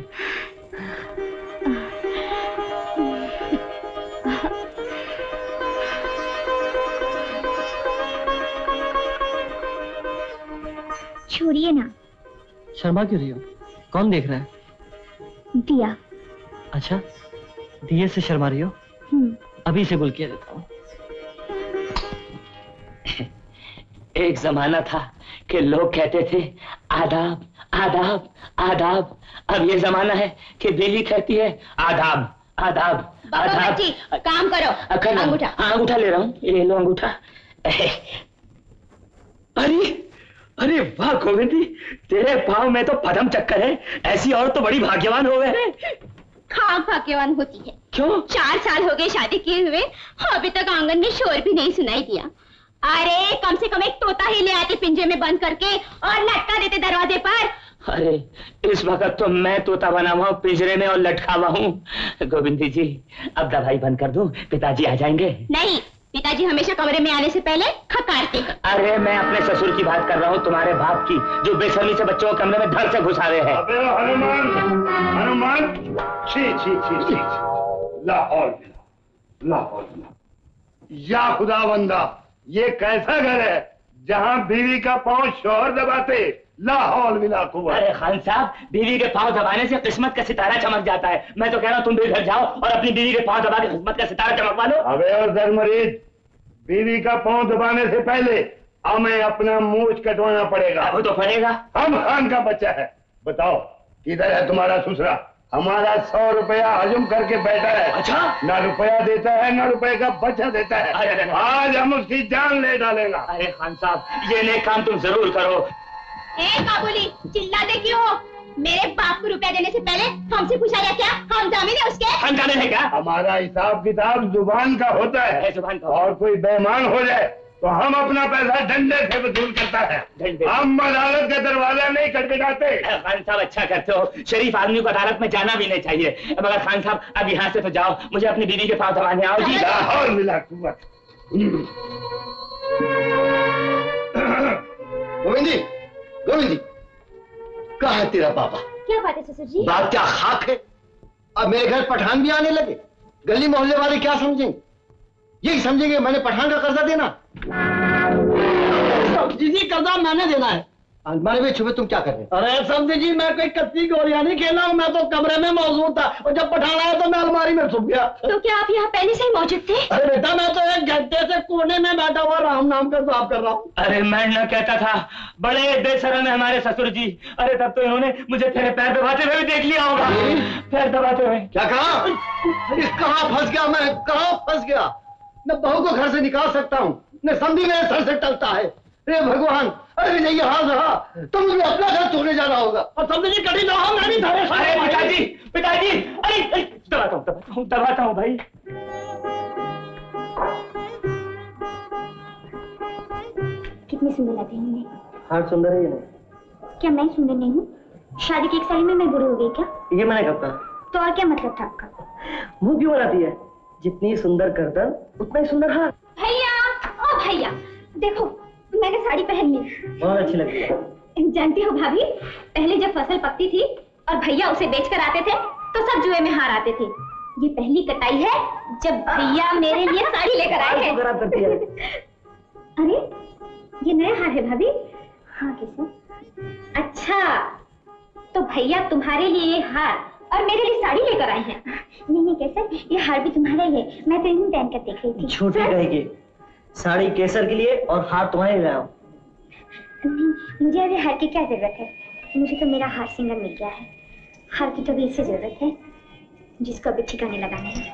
छोड़िए ना। शर्मा क्यों रही हो? कौन देख रहा है? दिया। अच्छा, दिए से शर्मा रही हो? हम्म। अभी से गुल किया देता हूँ। एक जमाना था कि लोग कहते थे आदाब आदाब आदाब। अब ये जमाना है कि बीवी कहती है आदाब आदाब आदाब। काम करो। अंगूठा। हाँ, अंगूठा ले रहा हूँ। ये लो अंगूठा। अरे अरे वाह गोविंदी, तेरे पाँव में तो पदम चक्कर है। ऐसी औरत तो बड़ी भाग्यवान हो गए हैं। हाँ, भाग्यवान होती है। क्यों? चार साल हो गए शादी किए हुए, अभी तक आंगन में शोर भी नहीं सुनाई दिया। अरे कम से कम एक तोता ही ले आते पिंजरे में बंद करके और लटका देते दरवाजे पर। अरे इस वक्त तो मैं तोता बना हुआ हूँ पिंजरे में और लटका हुआ हूँ। गोविंदी जी, अब दवाई बंद कर दूं? पिताजी आ जाएंगे। नहीं, पिताजी हमेशा कमरे में आने से पहले खकारते हैं। अरे मैं अपने ससुर की बात कर रहा हूँ, तुम्हारे बाप की, जो बेशर्मी से बच्चों को कमरे में धर से घुसावे हैं। अबे हनुमान, हनुमान, छी छी छी छी, लाहौल लाहौल। या खुदा बंदा, ये कैसा घर है जहाँ बीवी का पांव शोहर दबाते? लाहौल मिला कुआ। अरे खान साहब, बीवी के पांव दबाने से किस्मत का सितारा चमक जाता है। मैं तो कह रहा हूँ तुम भी घर जाओ और अपनी बीवी के पांव दबा के किस्मत का सितारा चमकवा लो। अबे और दरमरीज, बीवी का पांव दबाने से पहले हमें अपना मूछ कटवाना पड़ेगा। वो तो पड़ेगा। हम खान का बच्चा है। बताओ किधर है तुम्हारा ससुरा? हमारा सौ रुपया हजम करके बैठा है। अच्छा? ना रुपया देता है ना रुपए का बच्चा देता है। अरे अरे आज हम उसकी जान ले डालेगा। अरे खान साहब, ये नेक काम तुम जरूर करो। ए काबुली, चिल्लाते क्यों हो? मेरे बाप को रुपया देने से पहले हमसे पूछा गया क्या? हम जामिन है उसके? हम जामिन है क्या? हमारा हिसाब किताब जुबान का होता है। जुबान का। और कोई बेईमान हो जाए तो हम अपना पैसा डंडे से वसूल करता है। हम अदालत का दरवाजा नहीं खटखटाते। खान साहब अच्छा करते हो, शरीफ आदमी को अदालत में जाना भी नहीं चाहिए। मगर खान साहब अब यहाँ से तो जाओ, मुझे अपनी बीवी के पांव दबाने आओ जी। लाहौल मिला कुव्वत। गोविंदी, गोविंदी, कहाँ है तेरा पापा? क्या बात है ससुर जी? बात क्या खाक है? अब मेरे घर पठान भी आने लगे। गली मोहल्ले वाले क्या समझेंगे? यही समझेंगे मैंने पठान का कर्जा देना। जी जी, कर्जा मैंने देना है। अलमारी में छुपे तुम क्या कर रहे हो? अरे समझे जी, मैं कोई कच्ची गोलियां नहीं खेला हूं, मैं तो कमरे में मौजूद था और जब पठान आया तो मैं अलमारी में छुप गया। तो क्या आप यहाँ पहले से ही मौजूद थे? अरे बेटा, मैं तो एक घंटे से कोने में बैठा हुआ राम नाम का जाप कर रहा हूँ। अरे मैं न कहता था, बड़े बेशरम है हमारे ससुर जी। अरे तब तो इन्होंने मुझे तेरे पैर दबाते हुए भी देख लिया होगा। पैर दबाते हुए। क्या कहा? कहाँ फंस गया मैं? कहाँ फंस गया? न बहू को घर से निकाल सकता हूँ, न समझी मेरे सर से टलता है। हे भगवान, अरे ये हाल रहा तो मुझे अपना घर छोड़ने जाना होगा। और समझ जी कभी ना हो, मैं भी थाने अरे पिताजी, पिताजी, अरे अरे, दबाता हूँ दबाता हूँ दबाता हूँ भाई। कितनी सुंदर लग रही हूँ। हाँ सुंदर है ये नहीं। क्या मैं सुंदर नहीं हूँ? शादी की एक साल में मैं बुरी हो गई क्या? ये मैंने कब कहा? तो और क्या मतलब था आपका? मुंह क्यों बनाती है? जितनी सुंदर गर्दन उतना ही सुंदर हाथ। भैया, ओ भैया, देखो मैंने साड़ी पहन ली। बहुत अच्छी लग रही है। जानती हो भाभी, पहले जब फसल पकती थी और भैया उसे बेचकर आते थे तो सब जुए में हार आते थे। ये पहली कटाई है जब भैया मेरे लिए साड़ी लेकर आए हैं। खराब करती है। अरे ये नया हार है भाभी। हाँ कैसे? अच्छा तो भैया तुम्हारे लिए ये हार और मेरे लिए साड़ी लेकर आए हैं। नहीं नहीं केसर, ये हार भी तुम्हारा ही है, मैं तो इन्हीं पहन कर देख रही थी। छोटी कहेगी, साड़ी केसर के लिए और हार तुम्हारे लिए लाओ। नहीं, मुझे अभी हार की क्या जरूरत है? मुझे तो मेरा हार सिंगर मिल गया है। हार की तो अभी इससे जरूरत है जिसको अभी ठिकाने लगाना है।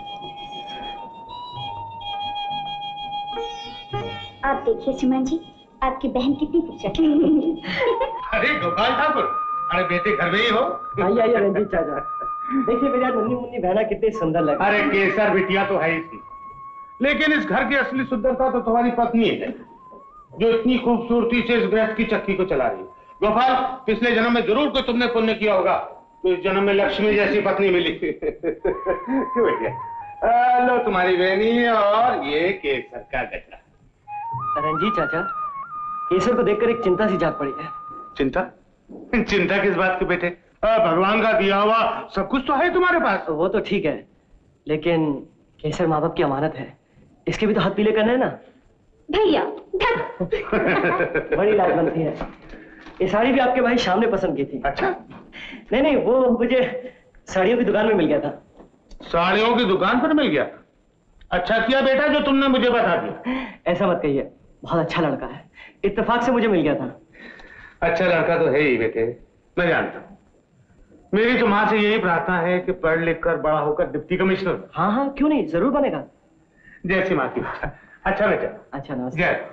आप देखिए सुमन जी, आपकी बहन कितनी खूबसूरत है। अरे गोपाल ठाकुर, अरे बेटे घर में ही हो? आइए आइए रंजीत चाचा, देखिए मेरी नन्ही मुन्नी बहना कितनी सुंदर लग। अरे केसर बिटिया तो है इसकी, लेकिन इस घर की असली सुंदरता तो तुम्हारी पत्नी है, जो इतनी खूबसूरती से इस गृहस्थ की चक्की को चला रही है। गोपाल, पिछले जन्म में जरूर कोई तुमने पुण्य किया होगा, तो इस जन्म में लक्ष्मी जैसी पत्नी मिली। क्यों बेटिया? लो तुम्हारी बहनी और ये केसर का गजरा। रंजीत चाचा, केसर को देखकर एक चिंता सी जाग पड़ी है। चिंता? चिंता किस बात की बेटे? आ, भगवान का दिया हुआ सब कुछ तो है तुम्हारे पास। वो तो ठीक है, लेकिन केसर माँ बाप की अमानत है, इसके भी तो हाथ पीले करने हैं ना। भैया बड़ी लाज बनती है। ये साड़ी भी आपके भाई श्याम ने पसंद की थी। अच्छा? नहीं नहीं, वो मुझे साड़ियों की दुकान में मिल गया था। साड़ियों की दुकान पर मिल गया? अच्छा किया बेटा जो तुमने मुझे बता दिया। ऐसा मत कहिए, बहुत अच्छा लड़का है, इत्तेफाक से मुझे मिल गया था। अच्छा लड़का तो है ही बेटे, मैं जानता हूँ। मेरी तो माँ से यही प्रार्थना है कि पढ़ लिख कर बड़ा होकर डिप्टी कमिश्नर। हाँ हाँ क्यों नहीं, जरूर बनेगा। जैसी माँ की इच्छा। अच्छा बेटा। अच्छा नमस्ते। जय।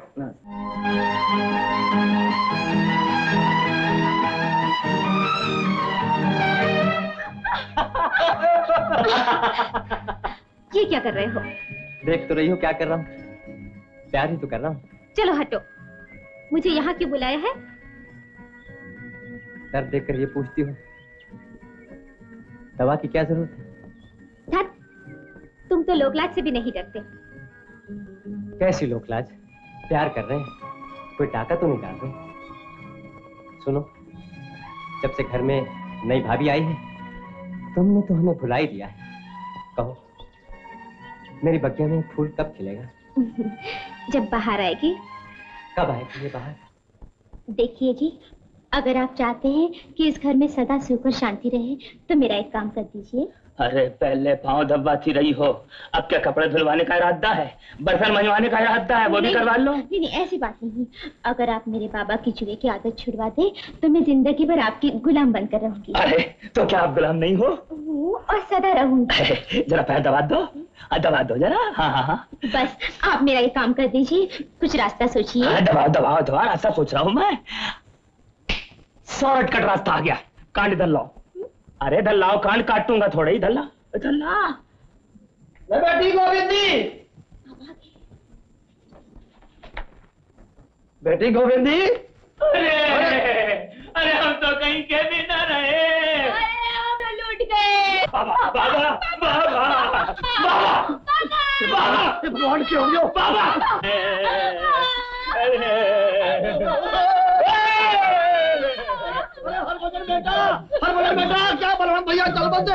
ये क्या कर रहे हो? देख तो रही हो क्या कर रहा हूँ, प्यार ही तो कर रहा हूँ। चलो हटो, मुझे यहाँ क्यों बुलाया है? डर देखकर ये पूछती हो, दवा की क्या जरूरत है? धत, तुम तो लोकलाज से भी नहीं डरते। कैसी लोकलाज? प्यार कर रहे हैं, कोई टाका तो नहीं डाल रहे। सुनो, जब से घर में नई भाभी आई है, तुमने तो हमें भुला ही दिया है। कहो, मेरी बगिया में फूल कब खिलेगा? जब बाहर आएगी। कब आएगी ये बाहर? देखिए जी, अगर आप चाहते हैं कि इस घर में सदा सुख और शांति रहे, तो मेरा एक काम कर दीजिए। अरे पहले पाँव दबाती रही हो, अब क्या कपड़े धुलवाने का इरादा है? बर्तन मंजवाने का इरादा है? वो भी करवा लो। नहीं नहीं, ऐसी बात नहीं। अगर आप मेरे बाबा की जुए की आदत छुड़वा दे, तो मैं जिंदगी भर आपकी गुलाम बनकर रहूंगी। अरे तो क्या आप गुलाम नहीं हो? और सदा रहूंगी। जरा पैर दबा दो, दबा दो जरा। हाँ हाँ हाँ, बस आप मेरा ये काम कर दीजिए, कुछ रास्ता सोचिए। दबाओ दबाओ दबाओ, रास्ता सोच रहा हूँ मैं। शॉर्टकट रास्ता आ गया, कांड इधर लाओ। अरे इधर लाओ, कांड काटूंगा थोड़ा, इधर ला इधर ला। बेटी गोविंदी, बेटी गोविंदी। अरे अरे हम तो कहीं के भी ना रहे। अरे हम तो लूट गए। बाबा बाबा बाबा बाबा बाबा कौन क्यों हो बाबा? हरभजन बेटा, हरभजन बेटा, क्या बलराम भैया चल बंदे।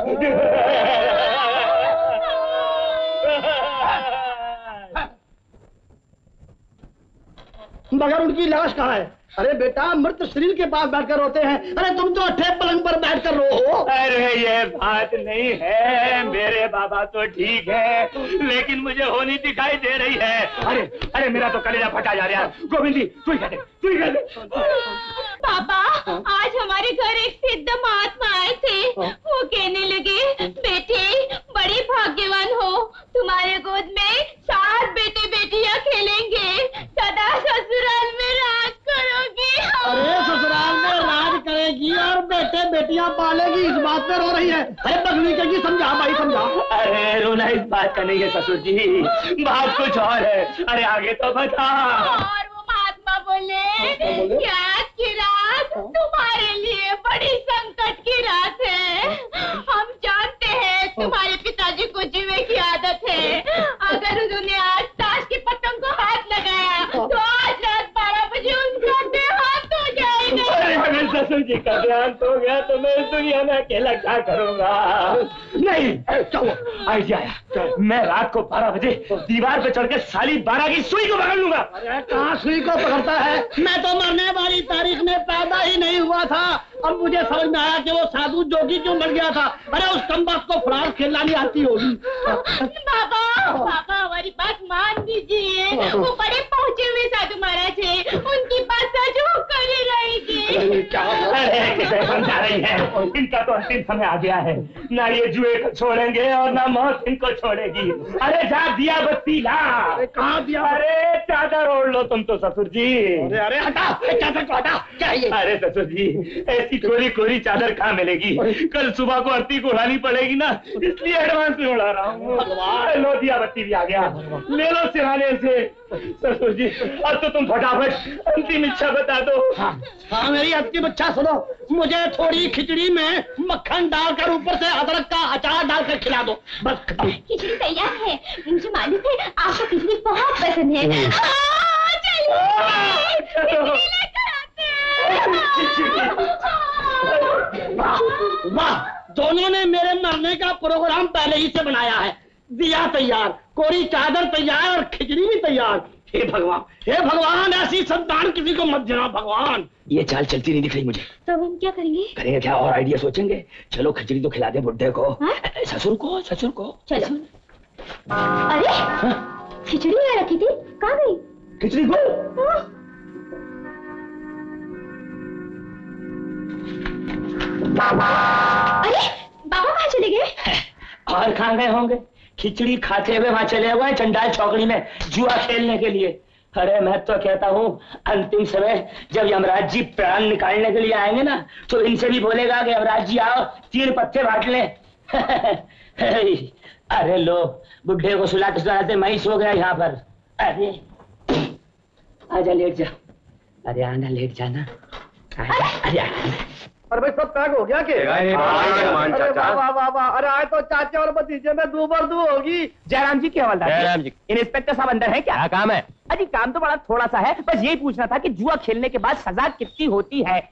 मगर उनकी लाश कहाँ है? अरे बेटा, मृत शरीर के पास बैठकर रोते हैं। अरे तुम तो अठे पलंग पर बैठकर रो हो। अरे ये बात नहीं है, मेरे बाबा तो ठीक है, लेकिन मुझे होनी दिखाई दे रही है। अरे अरे मेरा तो कलेजा फटा जा रहा है। गोविंदी तू ही कह दे, तू ही कह दे। पापा, आज हमारे घर एक सिद्ध महात्मा आए थे। वो कहने लगे, बेटे बड़ी भाग्यवान हो, तुम्हारे गोद में सात बेटे बेटियां खेलेंगे, सदा ससुराल बेटियां पालेगी, इस बात पे रो रही है। अरे पगली के की समझा भाई, समझा। अरे रोना इस बात का नहीं है ससुर जी, बात कुछ और है। अरे आगे तो बता। और वो महात्मा बोले कि आज की रात तुम्हारे लिए बड़ी संकट की रात है। हम जानते हैं तुम्हारे पिताजी को जुए की आदत है। अगर उन्होंने आज ताश की पतंग को हाथ लगाया तो आज रात बारह बजे उनका देहांत हो जाएगा। अरे अगर ससुर जी का देहांत हो गया तो मैं इस दुनिया में अकेला क्या करूंगा। नहीं, आइडिया आया। मैं रात को बारह बजे दीवार पे चढ़ के साली बारह की सुई को पकड़ लूंगा। अरे कहाँ सुई को पकड़ता है, मैं तो मरने वाली तारीख में पैदा ही नहीं हुआ था। अब मुझे समझ में आया कि वो साधु जोगी क्यों मर गया था। अरे उस कमबख्त को फ्रांस खेलना नहीं आती होगी। बाबा बाबा हमारी बात मान दीजिए, वो बड़े पहुंचे हुए साधु महाराज है, उनकी बात सच हो कर ही रहेगी। अरे किसे समझा रही है, इनका तो अंतिम समय आ गया है। ना ये जुए को छोड़ेंगे और ना मौत इनको छोड़ेगी। अरे जा दिया बत्ती ला। अरे कहाँ दिया? अरे चादर ओढ़ लो तुम तो ससुर जी। अरे अरे हटा, चादर को हटा। क्या ये? अरे ससुर जी ऐसी कोरी कोरी चादर कहाँ मिलेगी, कल सुबह को आरती को उड़ानी पड़ेगी ना, इसलिए एडवांस में उड़ा रहा हूँ। लो दिया बत्ती भी आ गया, ले लो सिराने से। ससुर जी अब तो तुम फटाफट अंतिम इच्छा बता दो। हाँ, हाँ मेरी अंतिम इच्छा सुनो, मुझे थोड़ी खिचड़ी में मक्खन डालकर ऊपर से अदरक का अचार डालकर खिला दो, बस। खिचड़ी तैयार है, मुझे मालूम है आपको खिचड़ी बहुत पसंद है। हाँ, चलो वाह, दोनों ने मेरे मरने का प्रोग्राम पहले ही से बनाया है। दिया तैयार, कोरी चादर तैयार और खिचड़ी भी तैयार। हे भगवान, हे भगवान, ऐसी संतान किसी को मत देना भगवान। ये चाल चलती नहीं दिख रही मुझे। तो हम क्या करेंगे? करेंगे क्या, और आइडिया सोचेंगे। चलो खिचड़ी तो खिला दे बुड्ढे को। ससुर को, ससुर को। चलो। अरे खिचड़ी यहाँ रखी थी, कहाँ गई? खिचड़ी को अरे बाबा कहाँ चले गए? और कहाँ गए होंगे, खिचड़ी खाते हुए वहां चले हुए चंडाल चौकड़ी में जुआ खेलने के लिए। अरे मैं तो कहता हूँ अंतिम समय जब यमराज जी प्राण निकालने के लिए आएंगे ना, तो इनसे भी बोलेगा कि यमराज जी आओ तीन पत्ते बांट लें। अरे लो, बुढ़े को सुलाते सुलाते मैं ही सो गया यहाँ पर। अरे आजा लेट जा। अरे आना लेट जाना। अरे अरे भाई सब पैक हो गया के? अरे वाह वाह वाह, अरे आए तो चाचे और भतीजे में दो बार दो होगी। जयराम जी क्या हवलदार? जयराम जी। इंस्पेक्टर साहब अंदर है क्या? क्या काम है? अजी काम तो बड़ा थोड़ा सा है, बस यही पूछना था कि जुआ खेलने के बाद सजा कितनी होती है?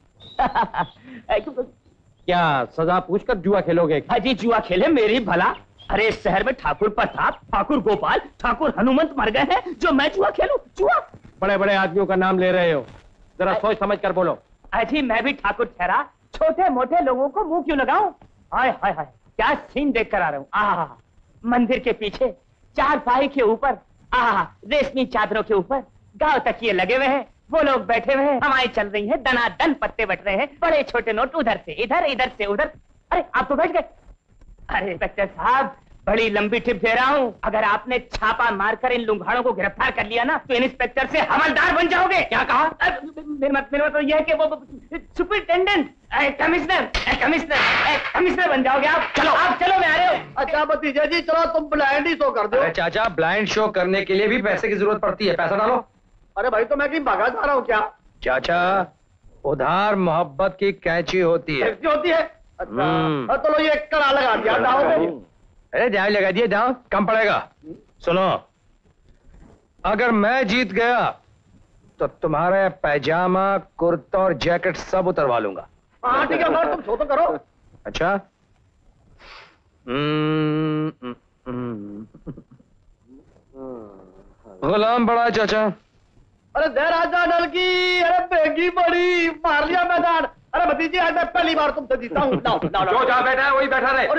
क्या सजा पूछकर जुआ खेलोगे? अजी जुआ खेले मेरी भला। अरे इस शहर में ठाकुर प्रताप, ठाकुर गोपाल, ठाकुर हनुमंत मर गए हैं, जो मैं जुआ खेलूं? जुआ? बड़े बड़े आदमियों का नाम ले रहे हो, जरा सोच समझ कर बोलो। अजी मैं भी ठाकुर ठहरा, छोटे मोटे लोगों को मुंह क्यों लगाऊं? हाय हाय हाय, क्या सीन देख कर आ रहा हूँ। आहा, मंदिर के पीछे चार पाई के ऊपर, आहा, रेशमी चादरों के ऊपर गांव तकिए लगे हुए हैं, वो लोग बैठे हुए हैं, हवाएं चल रही हैं, दनादन पत्ते बट रहे हैं, बड़े छोटे नोट उधर से इधर, इधर से उधर। अरे आप तो बैठ गए। अरे इंस्पेक्टर साहब बड़ी लंबी टिप दे रहा हूँ, अगर आपने छापा मारकर इन लुंघाड़ों को गिरफ्तार कर लिया ना, तो इंस्पेक्टर से हवलदार बन जाओगे। क्या कहा? मेरा मतलब यह है कि वो सुपरिटेंडेंट, कमिश्नर, कमिश्नर, कमिश्नर बन जाओगे आप। चलो आप चलो, मैं आ रहे हो। अच्छा भतीजा जी चलो, तुम ब्लाइंड ही शो कर दो। अरे चाचा, ब्लाइंड शो करने के लिए भी पैसे की जरूरत पड़ती है, पैसा डालो। अरे भाई तो मैं कहीं भागा जा रहा हूँ क्या? चाचा, उधार मोहब्बत की कैंची होती है। कैंची होती है? अच्छा तो लो ये कड़ा लगा दिया, जाओगे? अरे जाए लगा दिए, जाओ, कम पड़ेगा। सुनो, अगर मैं जीत गया तो तुम्हारे पैजामा, कुर्ता और जैकेट सब उतरवा लूंगा। हाँ ठीक है सर, तुम शो तो करो। अच्छा गुलाम बड़ा चाचा। अरे जय राजा नल की, अरे बेगी बड़ी, मार लिया मैदान। अरे भतीजी आज मैं पहली बार तुमसे जीता हूँ। जो जहाँ बैठा है वही बैठा रहे।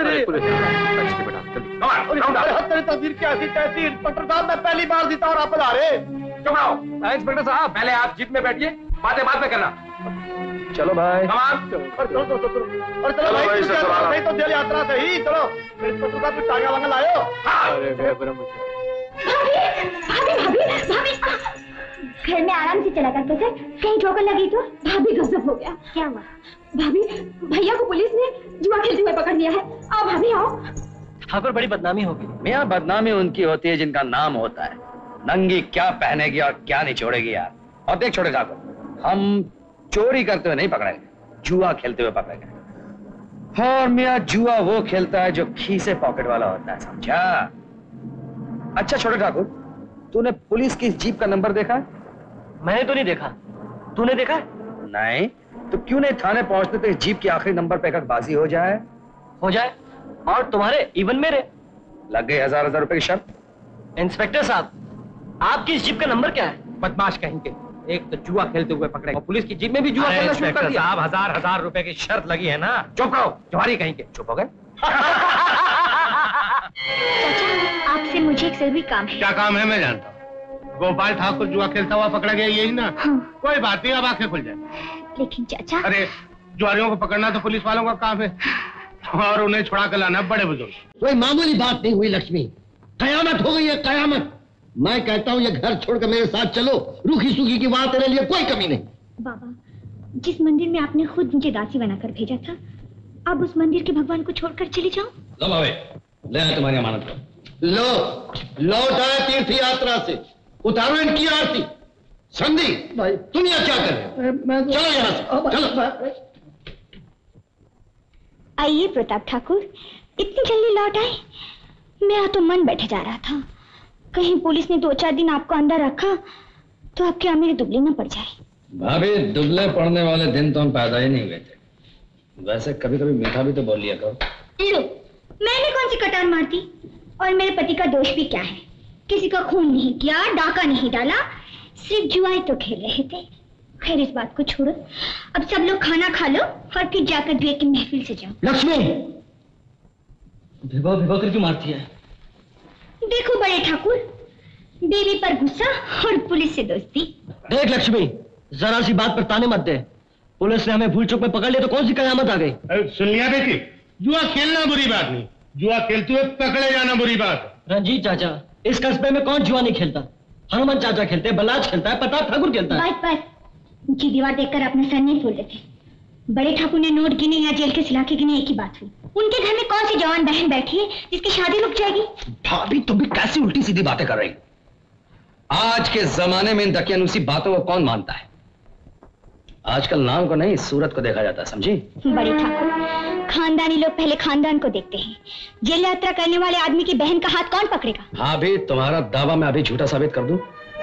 तेरी तस्वीर की ऐसी तैसी, इंस्पेक्टर साहब मैं पहली बार जीता और आप बता रहे। चुप रहो इंस्पेक्टर साहब, पहले आप जीत में बैठिए, बातें बाद में करना। चलो भाई। और चलो चलो चलो और चलो भाई, नहीं तो जेल यात्रा सही। चलो इंस्पेक्टर साहब कुछ टांगा वांगा लायो। भाभी भाभी भाभी भाभी घर में आराम से चला करते थे, कहीं ठोकर लगी तो। भाभी गजब हो गया। क्या हुआ? भाभी भैया को पुलिस ने जुआ खेलते हुए पकड़ लिया है। आओ भाभी आओ। ठाकुर बड़ी बदनामी होगी। मियाँ बदनामी उनकी होती है जिनका नाम होता है। नंगी क्या पहनेगी और क्या नहीं छोड़ेगी यार। और देख छोटे ठाकुर, हम चोरी करते हुए नहीं पकड़े, जुआ खेलते हुए पकड़े गए। और मियाँ जुआ वो खेलता है जो खीसे पॉकेट वाला होता है, समझा? अच्छा छोटे ठाकुर, तूने पुलिस की जीप का नंबर देखा? मैंने तो नहीं देखा, तूने देखा? नहीं तो क्यों नहीं थाने पहुंचते थे जीप के आखिरी नंबर पे एक बाजी हो जाए। हो जाए और तुम्हारे इवन मेरे लग गए हजार हजार रुपए की शर्त। इंस्पेक्टर साहब, आपकी इस जीप का नंबर क्या है? बदमाश कहेंगे, एक तो जुआ खेलते हुए पकड़े और पुलिस की जीप में भी जुआ खेलना शुरू कर दिया। साहब हजार हजार रुपए की शर्त लगी है ना। चुप रहो, जवारी कहेंगे। चुप हो गए? चाचा, आपसे मुझे एक जरूरी काम है। क्या काम है मैं जानता हूँ। गोपाल ठाकुर जुआ खेलता हुआ पकड़ा गया, यही ना? हाँ। कोई बात नहीं, अब आंखें खुल जाए। लेकिन चाचा, अरे जुआरियों को पकड़ना तो पुलिस वालों का काम है और उन्हें छुड़ा कर लाना बड़े बुजुर्ग। कोई मामूली बात नहीं हुई लक्ष्मी, कयामत हो गई है, कयामत। मैं कहता हूँ ये घर छोड़कर मेरे साथ चलो, रूखी सूखी की बात तेरे लिए कोई कमी नहीं। बाबा, जिस मंदिर में आपने खुद मुझे दासी बनाकर भेजा था, अब उस मंदिर के भगवान को छोड़कर चली जाऊं? लो भावे, ले आए तुम्हारी अमानत को। लो लौट आए तीर्थ यात्रा से, उतारो इनकी आरती। संधि भाई, तुम यहाँ क्या कर रहे हो? चलो यहाँ से, चलो। आइए प्रताप ठाकुर, इतनी जल्दी लौट आए? मेरा तो मन बैठे जा रहा था, कहीं पुलिस ने दो चार दिन आपको अंदर रखा तो आपके अमीर दुबले न पड़ जाए। भाभी, दुबले पड़ने वाले दिन तो हम पैदा ही नहीं हुए थे। वैसे कभी कभी मीठा भी तो बोल लिया करो। लो, मैंने कौन सी कटार मार दी? और मेरे पति का दोष भी क्या है? किसी का खून नहीं किया, डाका नहीं डाला, सिर्फ जुआई तो खेल रहे थे। खैर इस बात को छोड़ो, अब सब लोग खाना खा लो और फिर जाकर दुए की महफिल से जाओ। लक्ष्मी, भिगो भिगो कर क्यों मारती है? देखो बड़े ठाकुर, बीवी पर गुस्सा और पुलिस से दोस्ती। देख लक्ष्मी, जरा सी बात पर ताने मत दे। पुलिस ने हमें भूल चूक में पकड़ लिया तो कौन सी कयामत आ गई? सुन लिया बेटी, जुआ खेलना बुरी बात नहीं, जुआ खेलते हुए पकड़े जाना बुरी बात। रंजीत चाचा, इस कस्बे में कौन जुआ नहीं खेलता? हनुमान चाचा खेलते हैं, बलराज खेलता है, प्रताप ठाकुर खेलता है। बस बस, ऊंची दीवार देखकर अपना सर नहीं फूल थे। बड़े ठाकुर ने नोट गिने या जेल के सिलाके गिने, एक ही बात हुई। उनके घर में कौन सी जवान बहन बैठी है जिसकी शादी रुक जाएगी? भाभी, तुम भी कैसी उल्टी सीधी बातें कर रही? आज के जमाने में इन दकियानूसी बातों को कौन मानता है? आजकल नाम को नहीं, सूरत को देखा जाता है, समझी? बड़े ठाकुर, खानदानी लोग पहले खानदान को देखते हैं। जेल यात्रा करने वाले आदमी की बहन का हाथ कौन पकड़ेगा? भाभी, तुम्हारा दावा मैं अभी झूठा साबित कर दूं?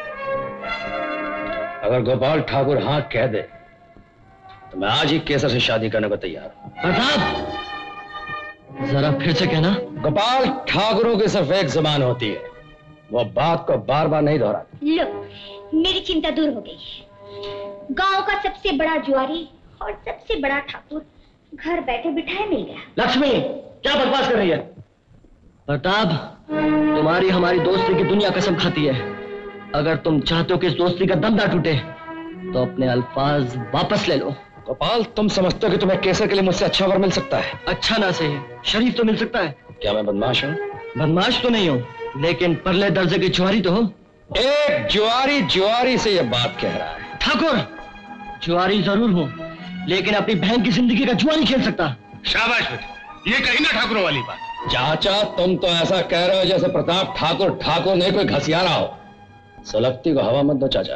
अगर गोपाल ठाकुर हाँ कह दे तो मैं आज ही केसर से शादी करने को तैयार हूं। प्रताप, जरा फिर से कहना। गोपाल ठाकुरों की सिर्फ एक जुबान होती है, वो बात को बार बार नहीं दोहराती। लो, मेरी चिंता दूर हो गई है। गांव का सबसे बड़ा जुआरी और सबसे बड़ा ठाकुर घर बैठे बिठाए मिल गया। लक्ष्मी, क्या बकवास कर रही है? प्रताप, तुम्हारी हमारी दोस्ती की दुनिया कसम खाती है। अगर तुम चाहते हो कि इस दोस्ती का दम ना टूटे तो अपने अल्फाज वापस ले लो। गोपाल, तुम समझते हो कि तुम्हें केसर के लिए मुझसे अच्छा वर मिल सकता है? अच्छा ना सही, शरीफ तो मिल सकता है। क्या मैं बदमाश हूँ? बदमाश तो नहीं हूँ, लेकिन परले दर्जे की जुआरी तो हो। एक जुआरी जुआरी से ये बात कह रहा है। ठाकुर, जुआरी जरूर हूँ, लेकिन अपनी बहन की जिंदगी का जुआ नहीं खेल सकता। शाबाश बेटे, ये कही ना ठाकुरों वाली बात। चाचा, तुम तो ऐसा कह रहे हो जैसे प्रताप ठाकुर ठाकुर नहीं कोई घसियारा हो। सलक्ति को हवा मत दो चाचा।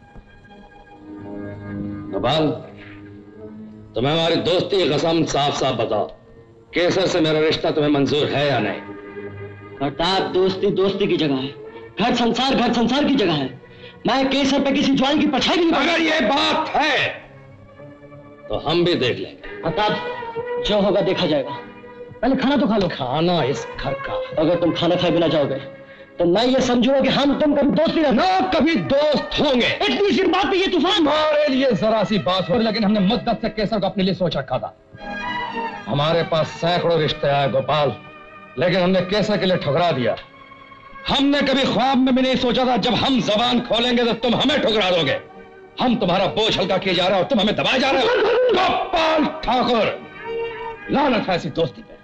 गोपाल, तुम्हें हमारी दोस्ती की कसम साफ साफ बताओ, केसर से मेरा रिश्ता तुम्हें मंजूर है या नहीं? प्रताप, दोस्ती दोस्ती की जगह है, घर संसार घर संसार की जगह है। मैं केसर पे किसी जुआरी की परछाई भी नहीं। अगर ये बात है तो हम भी देख लेंगे। प्रताप, जो होगा देखा जाएगा। पहले खाना तो खा लो। खाना इस घर का। अगर तुम खाना खाए बिना जाओगे तो मैं ये समझूंगा कि हम तुम कभी दोस्त नहीं ना कभी दोस्त होंगे। इतनी सी बात पे ये तूफान। हमारे लिए जरा सी बात हो, लेकिन हमने मुद्दत से केसर को अपने लिए सोच रखा था। हमारे पास सैकड़ों रिश्ते आए गोपाल, लेकिन हमने केसर के लिए ठुकरा दिया। हमने कभी ख्वाब में भी नहीं सोचा था जब हम जबान खोलेंगे तो तुम हमें ठुकरा दोगे। हम तुम्हारा बोझ हल्का किए जा रहे हो और तुम हमें दबाए जा रहे हो। गोपाल ठाकुर, लानत है ऐसी दोस्ती पे।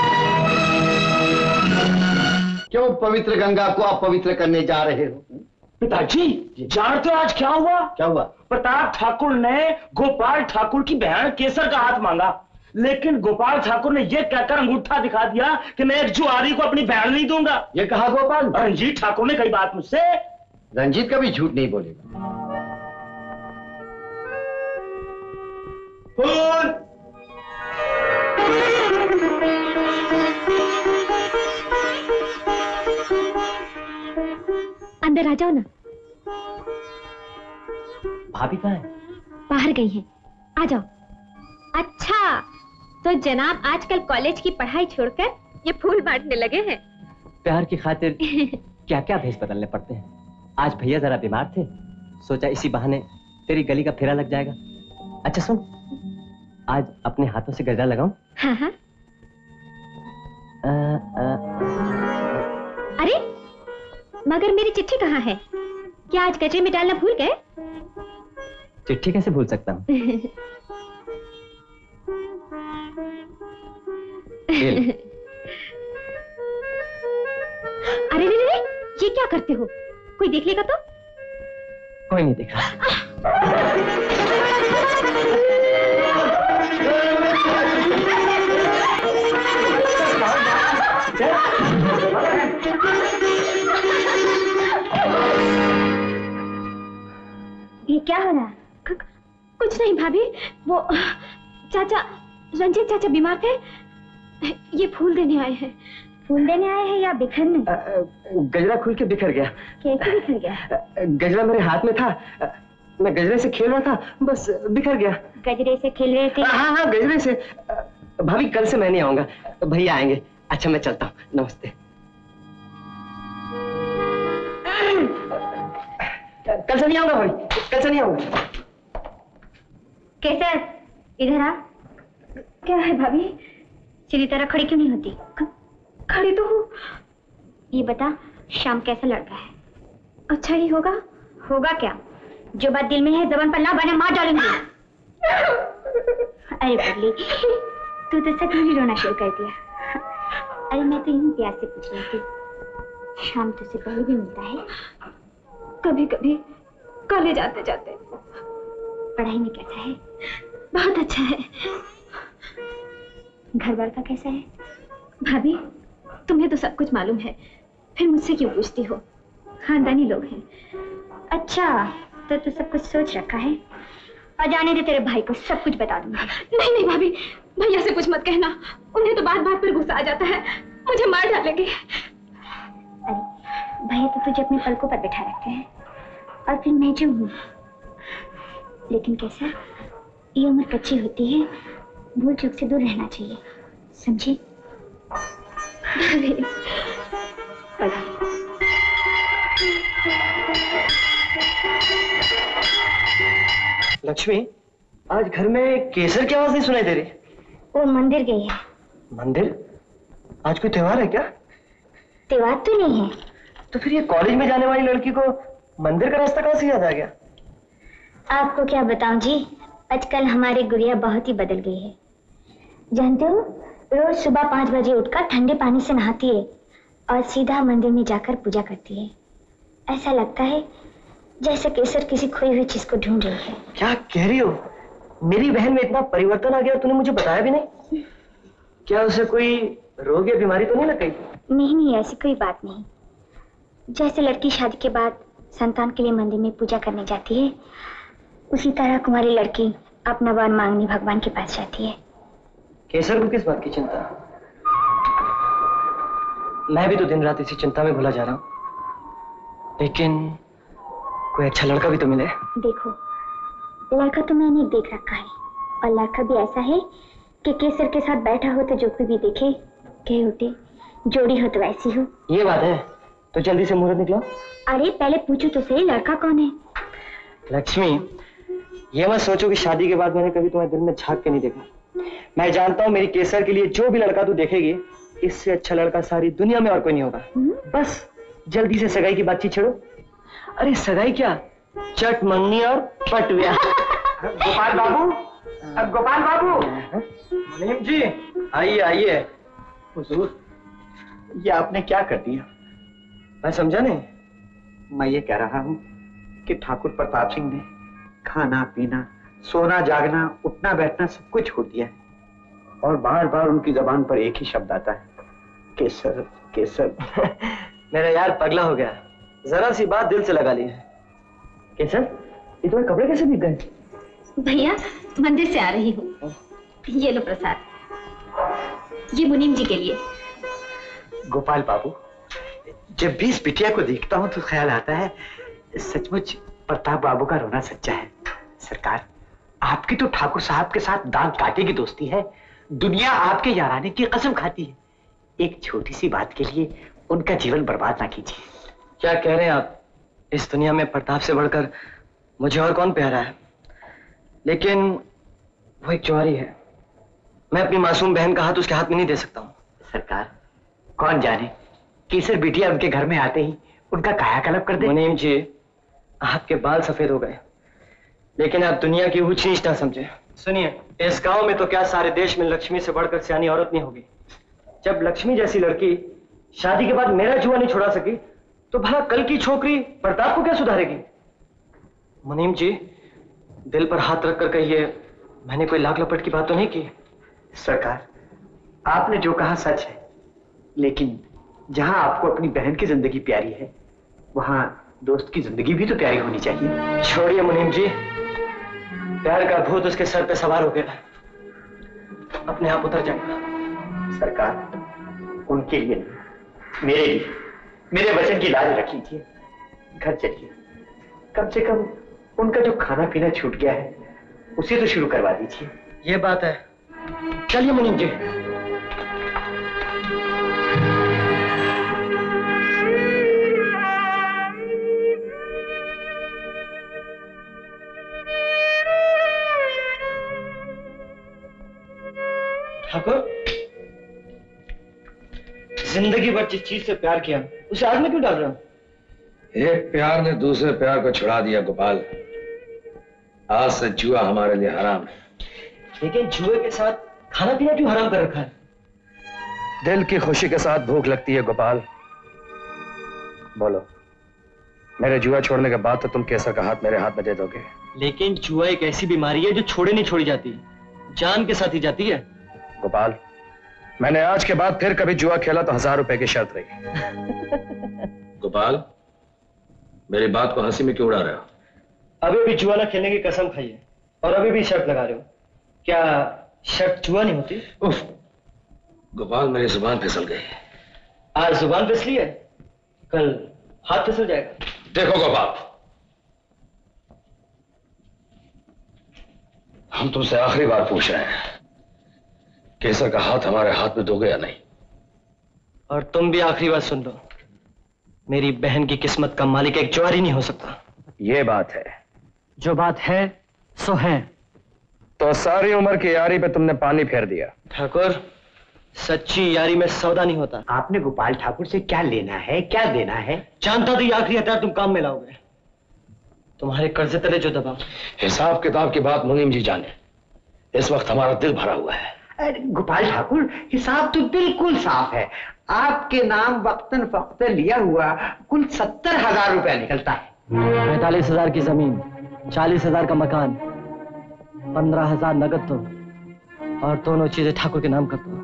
क्यों पवित्र गंगा को आप पवित्र करने जा रहे हो? पिताजी जानते हो आज क्या हुआ? क्या हुआ? प्रताप ठाकुर ने गोपाल ठाकुर की बहन केसर का हाथ मांगा, लेकिन गोपाल ठाकुर ने यह कहकर अंगूठा दिखा दिया कि मैं एक जुआरी को अपनी बहन नहीं दूंगा। ये कहा गोपाल? रंजीत ठाकुर ने कही बात मुझसे। रंजीत कभी झूठ नहीं बोलेगा। फूल अंदर आ जाओ ना। भाभी कहाँ है? बाहर गई हैं। आ जाओ। अच्छा, तो जनाब आजकल कॉलेज की पढ़ाई छोड़कर ये फूल बांटने लगे हैं। प्यार की खातिर क्या क्या भेष बदलने पड़ते हैं। आज भैया जरा बीमार थे, सोचा इसी बहाने तेरी गली का फेरा लग जाएगा। अच्छा सुन, आज अपने हाथों से गजरा लगाऊं? हाँ हाँ। आ, आ, अरे मगर मेरी चिट्ठी कहाँ है? क्या आज कचरे में डालना भूल गए? चिट्ठी कैसे भूल सकता हूँ? अरे रे रे, ये क्या करते हो? कोई देख लेगा तो? कोई नहीं देख रहा। ये क्या हो रहा? कुछ नहीं भाभी, वो चाचा, रंजीत चाचा बीमार थे, ये फूल देने आए हैं। फूल देने आए हैं या बिखरने? गजरा खुल के बिखर गया। कैसे बिखर गया? गजरा मेरे हाथ में था, मैं गजरे से खेल रहा था, बस बिखर गया। गजरे से खेल रहे थे? हाँ हाँ गजरे से। भाभी कल से मैं नहीं आऊंगा, भैया आएंगे। अच्छा मैं चलता हूँ, नमस्ते। कल से नहीं आऊंगा भाई, कल से नहीं आऊंगा। कैसे? इधर आ। क्या है भाभी, सीधी तरह खड़ी क्यों नहीं होती? खड़ी तो हूँ। ये बता, शाम कैसा लड़का है? अच्छा ही होगा। होगा क्या? जो बात दिल में है जबान पर ना बने, मार डालूंगी। अरे बदली, तू तो सच में रोना शुरू कर दिया। अरे मैं तो यूं प्यार से पूछ रही थी, शाम तुझसे पहले भी मिलता है? कभी कभी, कॉलेज जाते जाते। पढ़ाई में कैसा है? बहुत अच्छा है। घर बार का कैसा है? भाभी तुम्हें तो सब कुछ मालूम है, फिर मुझसे क्यों पूछती हो? खानदानी लोग हैं। अच्छा, तो तू सब कुछ सोच रखा है? और जाने दे, तेरे भाई को सब कुछ बता दूंगा। नहीं नहीं भाभी, भैया से कुछ मत कहना, उन्हें तो बात बात पर गुस्सा आ जाता है, मुझे मार डालेंगे। अरे भैया तो तुझे अपने पलकों पर बैठा रखते हैं, और फिर मैं जो हूँ। लेकिन कैसा, ये उम्र कच्ची होती है, भूल चूक से दूर रहना चाहिए, समझी? लक्ष्मी, आज घर में केसर की आवाज नहीं सुनाई दे रही। वो मंदिर गई है। मंदिर? आज कोई त्योहार है क्या? त्योहार तो नहीं है। तो फिर ये कॉलेज में जाने वाली लड़की को मंदिर का रास्ता कहाँ से याद आ गया? आपको क्या बताऊं जी, आजकल हमारी गुड़िया बहुत ही बदल गई है। जानते हो, रोज सुबह पाँच बजे उठकर ठंडे पानी से नहाती है और सीधा मंदिर में जाकर पूजा करती है। ऐसा लगता है जैसे केसर किसी खोई हुई चीज को ढूंढ रही है। क्या कह रही हो? मेरी बहन में इतना परिवर्तन आ गया, तूने मुझे बताया भी नहीं। क्या उसे कोई रोग या बीमारी तो नहीं लग गई? नहीं नहीं, ऐसी कोई बात नहीं। जैसे लड़की शादी के बाद संतान के लिए मंदिर में पूजा करने जाती है, उसी तरह कुंवारी लड़की अपना वर मांगने भगवान के पास जाती है। केसर को किस बात की चिंता? मैं भी तो दिन रात इसी चिंता में भुला जा रहा हूँ, लेकिन कोई अच्छा लड़का भी तो मिले। देखो, लड़का तो मैंने देख रखा है, और लड़का भी ऐसा है कि केसर के साथ बैठा हो तो जो कोई भी देखे कहे उठे, जोड़ी हो तो ऐसी हो। ये बात है, तो जल्दी से मुहूर्त निकलो। अरे पहले पूछो तो सही, लड़का कौन है? लक्ष्मी, ये मत सोचो कि शादी के बाद मैंने कभी तुम्हारे दिल में झांक के नहीं देखा। मैं जानता हूँ मेरी केसर के लिए जो भी लड़का तू देखेगी, इससे अच्छा लड़का सारी दुनिया में और कोई नहीं होगा। बस जल्दी से सगाई की बातचीत छेड़ो। अरे सगाई क्या, चट मंगनी और पट ब्याह। गोपाल बाबू, गोपाल बाबू, मुनीम जी, आइए आइए। हुजूर, ये आपने क्या कर दिया? मैं समझा नहीं। मैं ये कह रहा हूँ कि ठाकुर प्रताप सिंह ने खाना पीना, सोना जागना, उठना बैठना सब कुछ छोड़ दिया है और बार बार उनकी जबान पर एक ही शब्द आता है, केसर केसर। मेरा यार पगला हो गया, जरा सी बात दिल से लगा ली है। केसर, ये तुम्हारे कपड़े कैसे भीग गए? भैया मंदिर से आ रही हूँ, ये लो प्रसाद, ये मुनीम जी के लिए। गोपाल बाबू, जब भी इस बिटिया को देखता हूँ तो ख्याल आता है सचमुच प्रताप बाबू का रोना सच्चा है। सरकार, आपकी तो ठाकुर साहब के साथ दांत काटे की दोस्ती है, दुनिया आपके याराने की कसम खाती है। एक छोटी सी बात के लिए उनका जीवन बर्बाद ना कीजिए। क्या कह रहे हैं आप? इस दुनिया में प्रताप से बढ़कर मुझे और कौन प्यारा है? लेकिन वो एक चौहारी है, मैं अपनी मासूम बहन का हाथ उसके हाथ में नहीं दे सकता हूँ। सरकार, कौन जाने केसर बिटिया उनके घर में आते ही उनका कायाकल्प कर दे। मुनीम जी, आपके बाल सफेद हो गए, लेकिन आप दुनिया की ऊंच नीच ना समझे। सुनिए, इस गांव में तो क्या सारे देश में लक्ष्मी से बढ़कर सियानी औरत नहीं होगी। जब लक्ष्मी जैसी लड़की शादी के बाद मेरा जुआ नहीं छुड़ा सकी, तो भला कल की छोकरी प्रताप को क्या सुधारेगी? मुनीम जी, दिल पर हाथ रखकर कहिए, मैंने कोई लाख लपट की बात तो नहीं की। सरकार, आपने जो कहा सच है, लेकिन जहां आपको अपनी बहन की जिंदगी प्यारी है, वहां दोस्त की जिंदगी भी तो प्यारी होनी चाहिए। छोड़िए मुनीम जी, प्यार का भूत उसके सर पे सवार हो गया, अपने आप उतर जाएगा। सरकार, उनके लिए नहीं, मेरे लिए, मेरे वचन की लाज रख लीजिए। घर चलिए, कम से कम उनका जो खाना पीना छूट गया है उसे तो शुरू करवा दीजिए। ये बात है, चलिए मुनीम जी। ठाकुर, जिंदगी भर जिस चीज से प्यार किया उसे आग में क्यों डाल रहा हूं? एक प्यार ने दूसरे प्यार को छुड़ा दिया गोपाल। आज से जुआ हमारे लिए हराम है। लेकिन जुए के साथ खाना पीना क्यों हराम कर रखा है? दिल की खुशी के साथ भूख लगती है गोपाल। बोलो, मेरे जुआ छोड़ने के बाद तो तुम केसर का हाथ मेरे हाथ में दे दोगे? लेकिन जुआ एक ऐसी बीमारी है जो छोड़े नहीं छोड़ी जाती, जान के साथ ही जाती है। गोपाल, मैंने आज के बाद फिर कभी जुआ खेला तो हजार रुपए की शर्त रही। गोपाल, मेरी बात को हंसी में क्यों उड़ा रहे हो? अभी भी जुआ ना खेलने की कसम खाई है और अभी भी शर्त लगा रहे हो। क्या शर्त जुआ नहीं होती? उफ, गोपाल मेरी जुबान फिसल गई। आज जुबान फिसली है, कल हाथ फिसल जाएगा। देखो गोपाल, हम तुमसे आखिरी बार पूछ रहे हैं, केसर का हाथ हमारे हाथ में दोगे या नहीं? और तुम भी आखिरी बात सुन लो, मेरी बहन की किस्मत का मालिक एक चौहारी नहीं हो सकता। ये बात है। जो बात है सो है। तो सारी उम्र की यारी पे तुमने पानी फेर दिया। ठाकुर, सच्ची यारी में सौदा नहीं होता। आपने गोपाल ठाकुर से क्या लेना है, क्या देना है? जानता तो ये आखिरी हथियार तुम काम में लाओगे, तुम्हारे कर्जे तले जो दबा। हिसाब किताब की बात मुनीम जी जाने, इस वक्त हमारा दिल भरा हुआ है। अरे गोपाल ठाकुर, हिसाब तो बिल्कुल साफ है। आपके नाम वक्तन फक्तन लिया हुआ कुल सत्तर हजार रुपया निकलता है। पैंतालीस हजार की जमीन, चालीस हजार का मकान, पंद्रह हजार नगद दो और दोनों चीजें ठाकुर के नाम कर दो।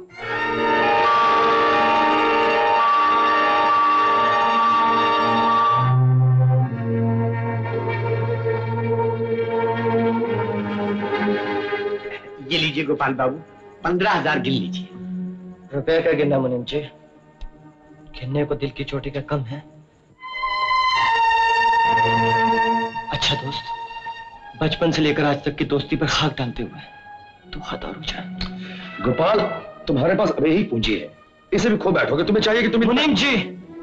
ये लीजिए गोपाल बाबू, पंद्रह हजार गिन लीजिए। रुपए का गिनना मुनीम जी, गिनने को दिल की चोटी का कम है। अच्छा दोस्त, बचपन से लेकर आज तक की दोस्ती पर खाक डालते हुए तू खतार हो जाए। गोपाल, तुम्हारे पास अभी ही पूंजी है, इसे भी खो बैठोगे। तुम्हें चाहिए कि तुम मुनीम जी,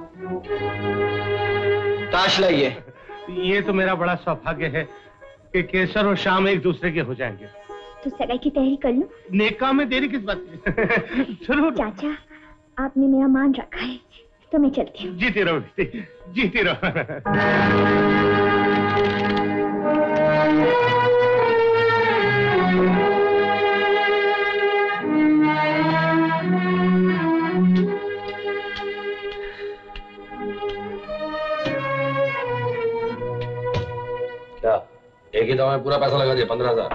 ताश लाइए। ये तो मेरा बड़ा सौभाग्य है कि केसर और शाम एक दूसरे के हो जाएंगे। तो सगाई की तैयारी कर लो। नेका में देरी किस बात की? जरूर। चाचा, आपने मेरा मान रखा है तो मैं चलती हूँ। जीती रहो बेटी, जीती रहो। ही दवा में पूरा पैसा लगा दिया, पंद्रह हजार।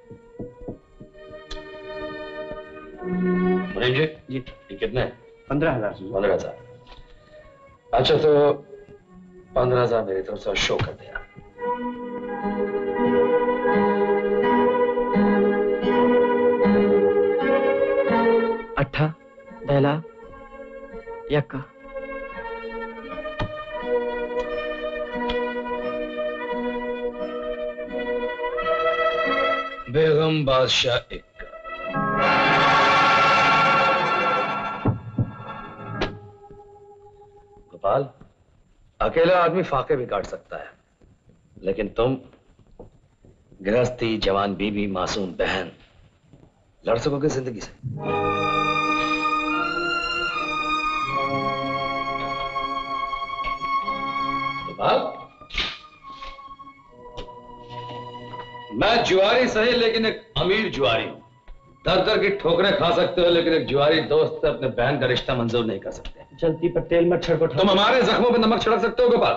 मुनीम जी जी ये कितने? पंद्रह हजार। पंद्रह हजार। अच्छा तो पंद्रह हजार मेरी तरफ से शो कर दिया। अट्ठा दहला यक्का। बेगम बादशाह एक। गोपाल, अकेला आदमी फाके भी काट सकता है, लेकिन तुम गृहस्थी, जवान बीबी, मासूम बहन लड़ सकोगे जिंदगी से? गोपाल, मैं जुआरी सही लेकिन एक अमीर जुआरी हूं। दर दर की ठोकरें खा सकते हो लेकिन एक जुआरी दोस्त से अपने बहन का रिश्ता मंजूर नहीं कर सकते। जल्दी पर तेल मत छिड़को। तुम हमारे जख्मों पर नमक छिड़क सकते हो गोपाल?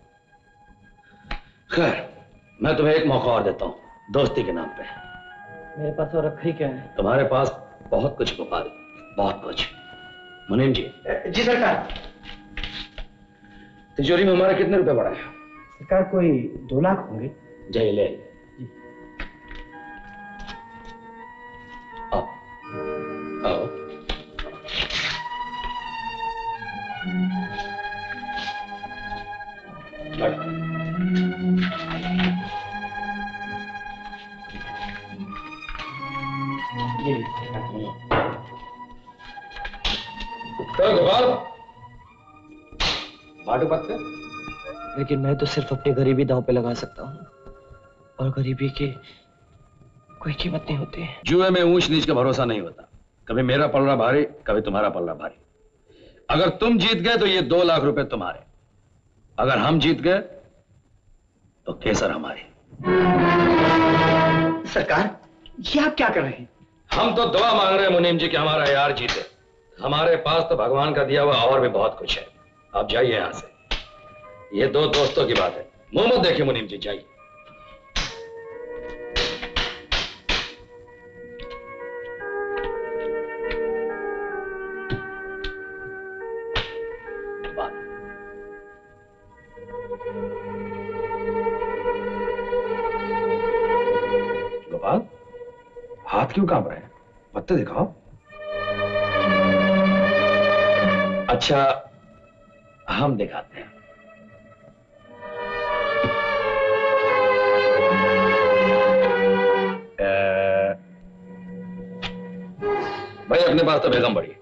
खैर, मैं तुम्हें एक मौका और देता हूं, दोस्ती के नाम पे। मेरे पास और रखी क्या है? तुम्हारे पास बहुत कुछ गोपाल, बहुत कुछ। मुनीम जी। जी सरकार। तिजोरी में हमारे कितने रुपए पड़े हैं? सरकार कोई दो लाख होंगे। जय ले। आओ आओ। तो गोपाल बाटू पत्ते, लेकिन मैं तो सिर्फ अपनी गरीबी दांव पे लगा सकता हूँ, और गरीबी की कोई कीमत नहीं होती। जुए में ऊंच नीच का भरोसा नहीं होता, कभी मेरा पल्ला भारी कभी तुम्हारा पल्ला भारी। अगर तुम जीत गए तो ये दो लाख रुपए तुम्हारे, अगर हम जीत गए तो केसर हमारी। सरकार ये आप क्या कर रहे हैं? हम तो दुआ मांग रहे हैं मुनीम जी कि हमारा यार जीते। हमारे पास तो भगवान का दिया हुआ और भी बहुत कुछ है। आप जाइए यहां से, ये दो दोस्तों की बात है। मुंह मत देखिए मुनीम जी, जाइए। गोपाल, हाथ क्यों कांप रहे हैं? पत्ते दिखाओ। अच्छा हम दिखाते हैं। भाई अपने पास तो बेगम बड़ी है।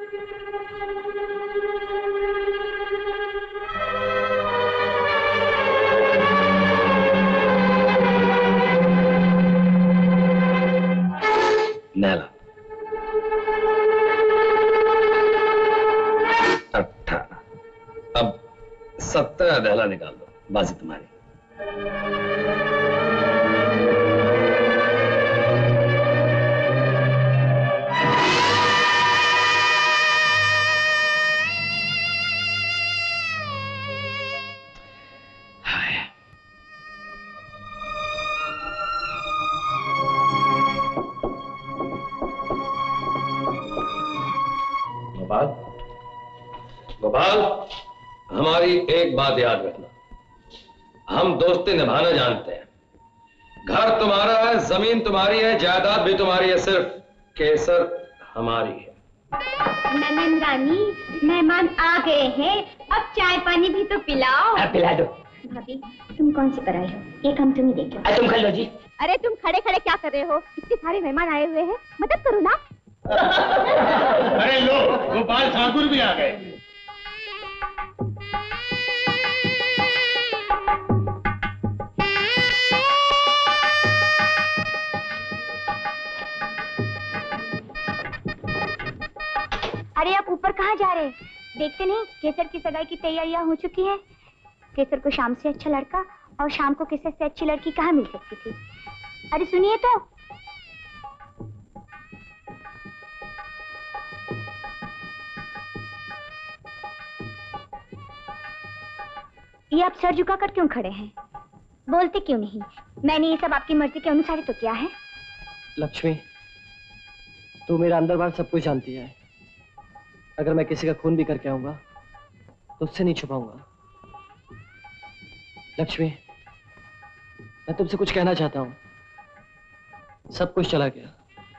नैला, अठारह, अब सत्रह दहला निकाल दो, बाजी तुम्हारी। गोपाल, गोपाल, हमारी एक बात याद रखना, हम दोस्ती निभाना जानते हैं। घर तुम्हारा है, जमीन तुम्हारी है, जायदाद भी तुम्हारी है, सिर्फ केसर हमारी है। नंदन रानी, मेहमान आ गए हैं, अब चाय पानी भी तो पिलाओ। पिला दो। भाभी तुम कौन सी पर आए हो? ये काम तुम ही देखो। तुम कर लो जी। अरे तुम खड़े खड़े क्या कर रहे हो? इतने सारे मेहमान आए हुए हैं, मदद करो ना। अरे लो, गोपाल ठाकुर भी आ गए। अरे आप ऊपर कहाँ जा रहे हैं? देखते नहीं केसर की सगाई की तैयारियां हो चुकी है। केसर को शाम से अच्छा लड़का और शाम को केसर से अच्छी लड़की कहाँ मिल सकती थी? अरे सुनिए तो। ये आप सर झुकाकर क्यों खड़े हैं? बोलते क्यों नहीं? मैंने ये सब आपकी मर्जी के अनुसार ही तो किया है। लक्ष्मी, तू मेरा अंदर बाहर सब कुछ जानती है। अगर मैं किसी का खून भी करके आऊंगा तो उससे नहीं छुपाऊंगा। लक्ष्मी, मैं तुमसे कुछ कहना चाहता हूं। सब कुछ चला गया,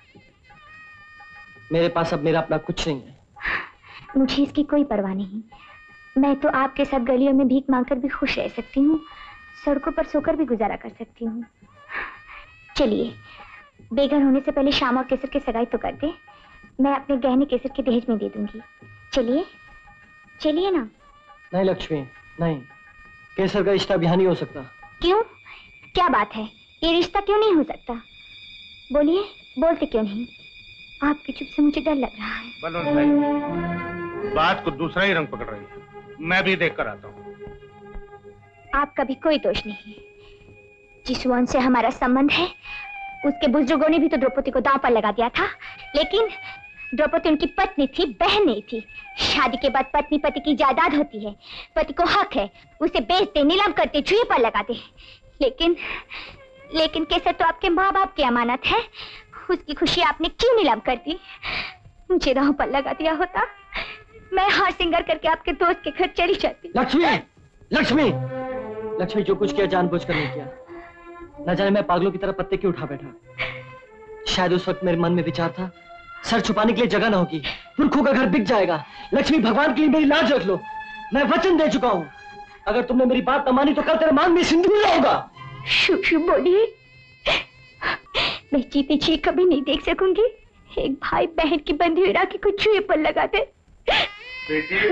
मेरे पास अब मेरा अपना कुछ नहीं है। मुझे इसकी कोई परवाह नहीं। मैं तो आपके साथ गलियों में भीख मांगकर भी खुश रह सकती हूँ, सड़कों पर सोकर भी गुजारा कर सकती हूँ। चलिए, बेघर होने से पहले श्याम और केसर की सगाई तो कर दे। मैं अपने गहने केसर के दहेज में दे दूंगी। चलिए चलिए ना। नहीं लक्ष्मी, नहीं। केसर का रिश्ता ब्याह नहीं हो सकता। क्यों? क्या बात है? ये रिश्ता क्यों नहीं हो सकता? बोलिए, बोलते क्यों नहीं? आपकी चुप से मुझे डर लग रहा है। बलवंत भाई, बात को दूसरा ही रंग पकड़ रही है। मैं भी देख कर आता हूँ। आपका भी कोई दोष नहीं। जिस वन से हमारा संबंध है, उसके बुजुर्गों ने भी तो द्रौपदी को दांव पर लगा दिया था। लेकिन द्रौपदी उनकी पत्नी थी, बहन नहीं थी। शादी के बाद पत्नी पति की जायदाद होती है। पति को हक है उसे बेच दे, नीलाम करते, जुए पर लगा दे। लेकिन लेकिन केसर तो आपके माँ बाप की अमानत है। उसकी खुशी आपने क्यों नीलाम कर दी? मुझे राह पर लगा दिया होता, मैं हार सिंगार करके आपके दोस्त के घर चली जाती। लक्ष्मी, लक्ष्मी, लक्ष्मी, जो कुछ किया जानबूझकर नहीं किया। न जाने मैं पागलों की तरह पत्ते क्यों उठा बैठा। शायद उस वक्त मेरे मन में विचार था, सर छुपाने के लिए जगह न होगी, पुरखों का घर बिक जाएगा। लक्ष्मी, भगवान के लिए मेरी लाज रख लो। मैं वचन दे चुका हूँ, अगर तुमने मेरी बात न मानी तो कल तेरे मांग में सिंदूर होगा। शु शु बोलिए। मैं जीते जी कभी नहीं देख सकूंगी एक भाई बहन की बंधी हुई राखी को जुए पर लगा दे। बेटी,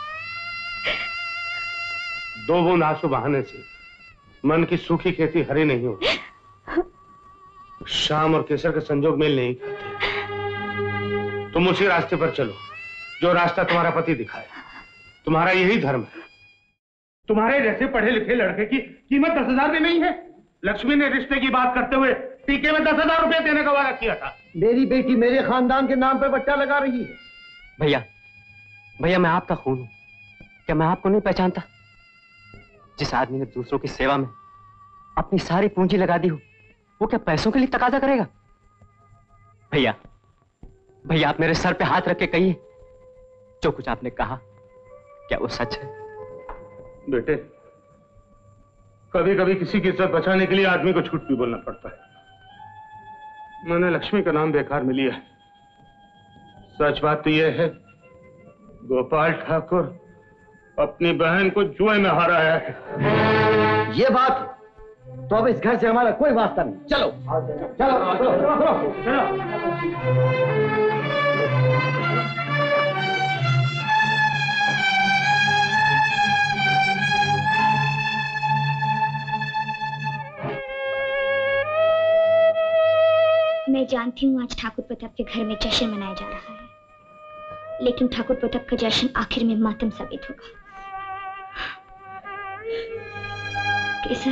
दो बूंद आंसू बहाने से मन की सूखी खेती हरी नहीं होती। श्याम और केसर का संजोग मेल नहीं खाते। तुम उसी रास्ते पर चलो जो रास्ता तुम्हारा पति दिखाए। तुम्हारा यही धर्म है। तुम्हारे जैसे पढ़े लिखे लड़के की कीमत दस हजार भी नहीं है। लक्ष्मी ने रिश्ते की बात करते हुए टीके में दस हजार रुपए देने का वादा किया था। मेरी बेटी मेरे खानदान के नाम पर बट्टा लगा रही है। भैया, भैया, मैं आपका खून हूं। क्या मैं आपको नहीं पहचानता? जिस आदमी ने दूसरों की सेवा में अपनी सारी पूंजी लगा दी हो, वो क्या पैसों के लिए तकाजा करेगा? भैया, भैया, आप मेरे सर पे हाथ रख के कहिए, जो कुछ आपने कहा क्या वो सच है? बेटे, कभी कभी किसी की इज्जत बचाने के लिए आदमी को झूठ भी बोलना पड़ता है। मैंने लक्ष्मी का नाम बेकार में लिया। सच बात तो यह है, गोपाल ठाकुर अपनी बहन को जुए में हराया है। ये बात तो अब इस घर से हमारा कोई वास्ता नहीं। चलो चलो चलो चलो चलो। मैं जानती हूँ आज ठाकुर प्रताप के घर में जश्न मनाया जा रहा है, लेकिन ठाकुर प्रताप का जश्न आखिर में मातम साबित होगा। केसर,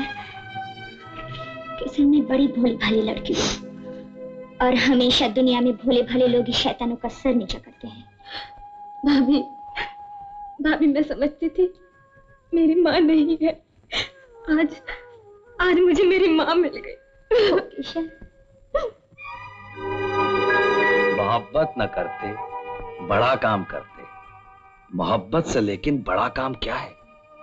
केसर मैं बड़ी भोली भाली लड़की हूँ और हमेशा दुनिया में भोले भाले लोग ही शैतानों का सर नीचा करते हैं। भाभी, भाभी, मैं समझती थी मेरी माँ नहीं है। आज आज मुझे मेरी माँ मिल गई। किशन, मोहब्बत न करते बड़ा काम करते। मोहब्बत से लेकिन बड़ा काम क्या है?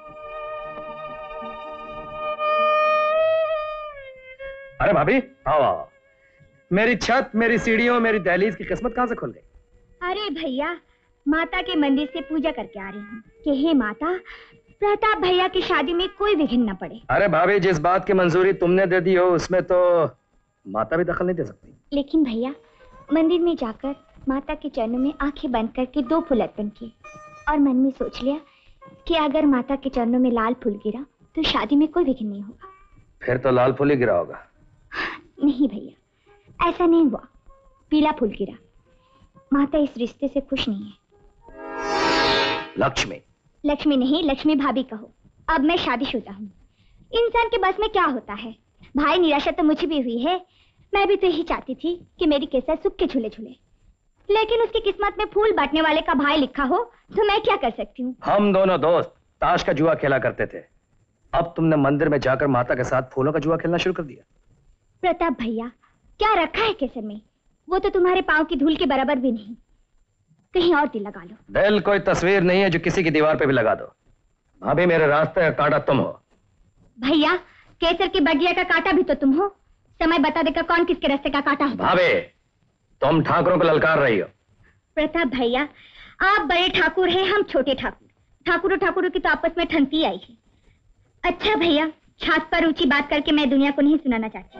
अरे भाभी, आओ आओ। मेरी छत, मेरी सीढ़ियों, मेरी दहलीज की किस्मत कहां से खुल गई? अरे भैया, माता के मंदिर से पूजा करके आ रही हूँ कि हे माता, प्रताप भैया की शादी में कोई विघ्न न पड़े। अरे भाभी, जिस बात की मंजूरी तुमने दे दी हो उसमें तो माता भी दखल नहीं दे सकती। लेकिन भैया, मंदिर में जाकर माता के चरणों में आंखें बंद करके दो फूल अर्पण किए और मन में सोच लिया कि अगर माता के चरणों में लाल फूल गिरा तो शादी में कोई विघ्न नहीं होगा। फिर तो लाल फूल ही गिरा होगा। नहीं भैया, ऐसा नहीं हुआ, पीला फूल गिरा। माता इस रिश्ते से खुश नहीं है। लक्ष्मी, लक्ष्मी नहीं, लक्ष्मी भाभी कहो। अब मैं शादीशुदा हूँ। इंसान के बस में क्या होता है भाई, निराशा तो मुझे भी हुई है। मैं भी तो यही चाहती थी कि मेरी केसर सुख के झूले झूले, लेकिन उसकी किस्मत में फूल बांटने वाले का भाई लिखा हो तो मैं क्या कर सकती हूँ। हम दोनों दोस्त ताश का जुआ खेला करते थे। अब तुमने मंदिर में जाकर माता के साथ फूलों का जुआ खेलना शुरू कर दिया। प्रताप भैया, क्या रखा है केसर में? वो तो तुम्हारे पांव की धूल के बराबर भी नहीं। कहीं और दिल लगा लो। दिल कोई तस्वीर नहीं है जो किसी की दीवार पे भी लगा दो। भाभी, मेरे रास्ते का कांटा तुम हो। भैया, केसर के बगिया का कांटा भी तो तुम हो। समय बता देगा कौन किसके रास्ते का कांटा हो। भाभी, तुम ठाकुरों को ललकार रही हो। प्रताप भैया, आप बड़े ठाकुर हैं, हम छोटे ठाकुर। ठाकुरों ठाकुरों की तो आपस में ठनती आई है। अच्छा भैया, छात पर ऊंची बात करके मैं दुनिया को नहीं सुनाना चाहती।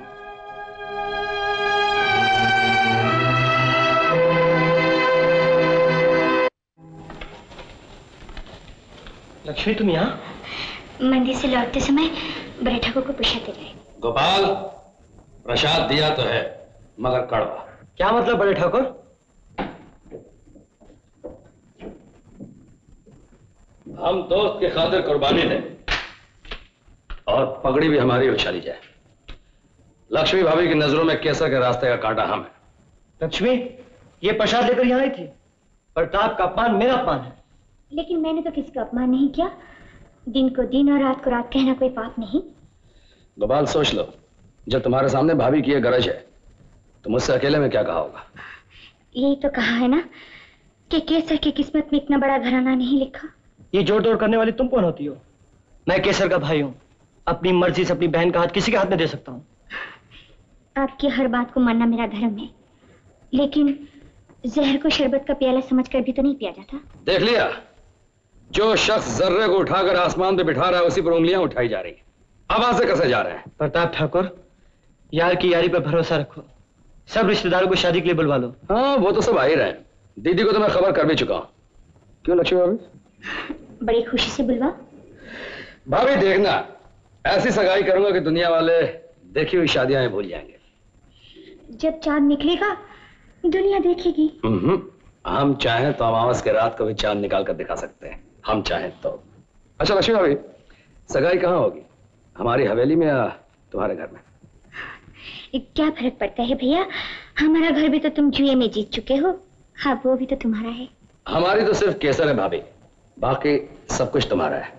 लक्ष्मी, तुम यहाँ? मंदिर से लौटते समय बड़े ठाकुर को पूछाते रहे। गोपाल, प्रसाद दिया तो है मगर कड़वा। क्या मतलब बड़े ठाकुर? हम दोस्त के खातिर कुर्बानी दें और पगड़ी भी हमारी उछाली जाए। लक्ष्मी भाभी की नजरों में केसर के रास्ते का कांटा हम है। लक्ष्मी, ये प्रसाद लेकर यहाँ आई थी। प्रताप का अपमान मेरा अपमान है। लेकिन मैंने तो किसी का अपमान नहीं किया। दिन को दिन और रात को रात कहना कोई पाप नहीं। गोपाल, सोच लो, जब तुम्हारे सामने भाभी की ये गरज है तो मुझसे अकेले में क्या कहा होगा? यही तो कहा है ना कि केसर की किस्मत में इतना बड़ा घराना नहीं लिखा। ये जोड़ तोड़ करने वाली तुम कौन होती हो? मैं केसर का भाई हूँ। अपनी मर्जी से अपनी बहन का हाथ किसी के हाथ में दे सकता हूँ। आपकी हर बात को मानना मेरा धर्म है, लेकिन जहर को शरबत का प्याला समझकर भी तो नहीं पिया जाता। देख लिया, जो शख्स जर्रे को उठाकर आसमान पे बिठा रहा है उसी पर उंगलियां उठाई जा रही, आवाज से कसे जा रहे हैं। प्रताप ठाकुर, यार की यारी पर भरोसा रखो। सब रिश्तेदारों को शादी के लिए बुलवा लो। हाँ, वो तो सब आ ही रहे हैं। दीदी को तो मैं खबर कर भी चुका हूँ। क्यों लक्ष्मी भाभी? बड़ी खुशी से बुलवा। भाभी देखना, ऐसी सगाई करूंगा कि दुनिया वाले देखी हुई शादियां भूल जाएंगे। जब चांद निकलेगा दुनिया देखेगी। हम चाहें तो अमावस के रात को भी चांद निकाल कर दिखा सकते हैं, हम चाहें तो। अच्छा लक्ष्मी भाभी, सगाई कहाँ होगी? हमारी हवेली में या तुम्हारे घर में? क्या फर्क पड़ता है भैया, हमारा घर भी तो तुम जुए में जीत चुके हो। हाँ, वो भी तो तुम्हारा है। हमारी तो सिर्फ केसर है भाभी, बाकी सब कुछ तुम्हारा है।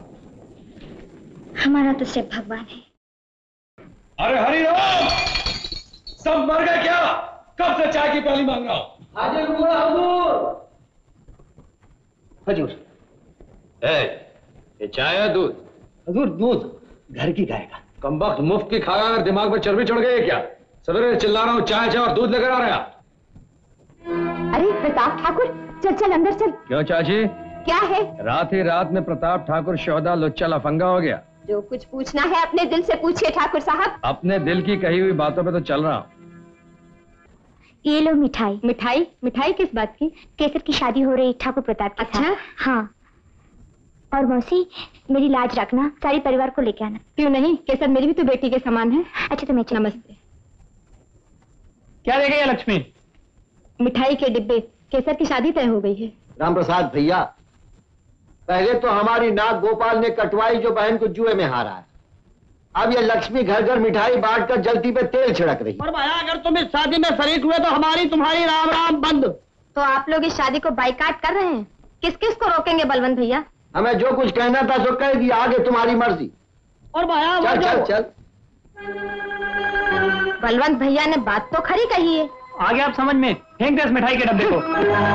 हमारा तो सिर्फ भगवान है। अरे हरि राम, सब मर गए क्या? कब से चाय की प्याली मांग रहा हूं। हजूर, ये चाय है दूध? हजूर, दूध घर की गाय का। कमबख्त मुफ्त की खाया अगर दिमाग पर चर्बी चढ़ गई है क्या? सवेरे चिल्ला रहा हूं चाय चाय और दूध लेकर आ रहे हैं। अरे प्रताप ठाकुर, चल चल अंदर चल। क्यों चाची, क्या है? रात ही रात में प्रताप ठाकुर शोहदा लुच्चा लफंगा हो गया। जो कुछ पूछना है अपने दिल से पूछिए ठाकुर साहब। अपने दिल की कही हुई बातों पे तो चल रहा हूँ। ये लो मिठाई। मिठाई? मिठाई किस बात की? केसर की शादी हो रही ठाकुर प्रताप के अच्छा? साथ। हाँ, और मौसी मेरी लाज रखना, सारे परिवार को लेके आना। क्यों नहीं, केसर मेरी भी तो बेटी के समान है। अच्छा तो मैं चल। नमस्ते। क्या ले गई लक्ष्मी? मिठाई के डिब्बे। केसर की शादी तय हो गई है। राम प्रसाद भैया, पहले तो हमारी नाक गोपाल ने कटवाई जो बहन को जुए में हारा है। अब ये लक्ष्मी घर घर मिठाई बांटकर जलती पे तेल छिड़क रही। और भाया, अगर तुम इस शादी में शरीक हुए तो हमारी तुम्हारी राम राम बंद। तो आप लोग इस शादी को बाइकाट कर रहे हैं? किस किस को रोकेंगे बलवंत भैया? हमें जो कुछ कहना था सो कह दिया, आगे तुम्हारी मर्जी। और भाया, चल चल चल। बलवंत भैया ने बात तो खरी कही है। आगे आप समझ में, फेंक दे इस मिठाई के डब्बे को।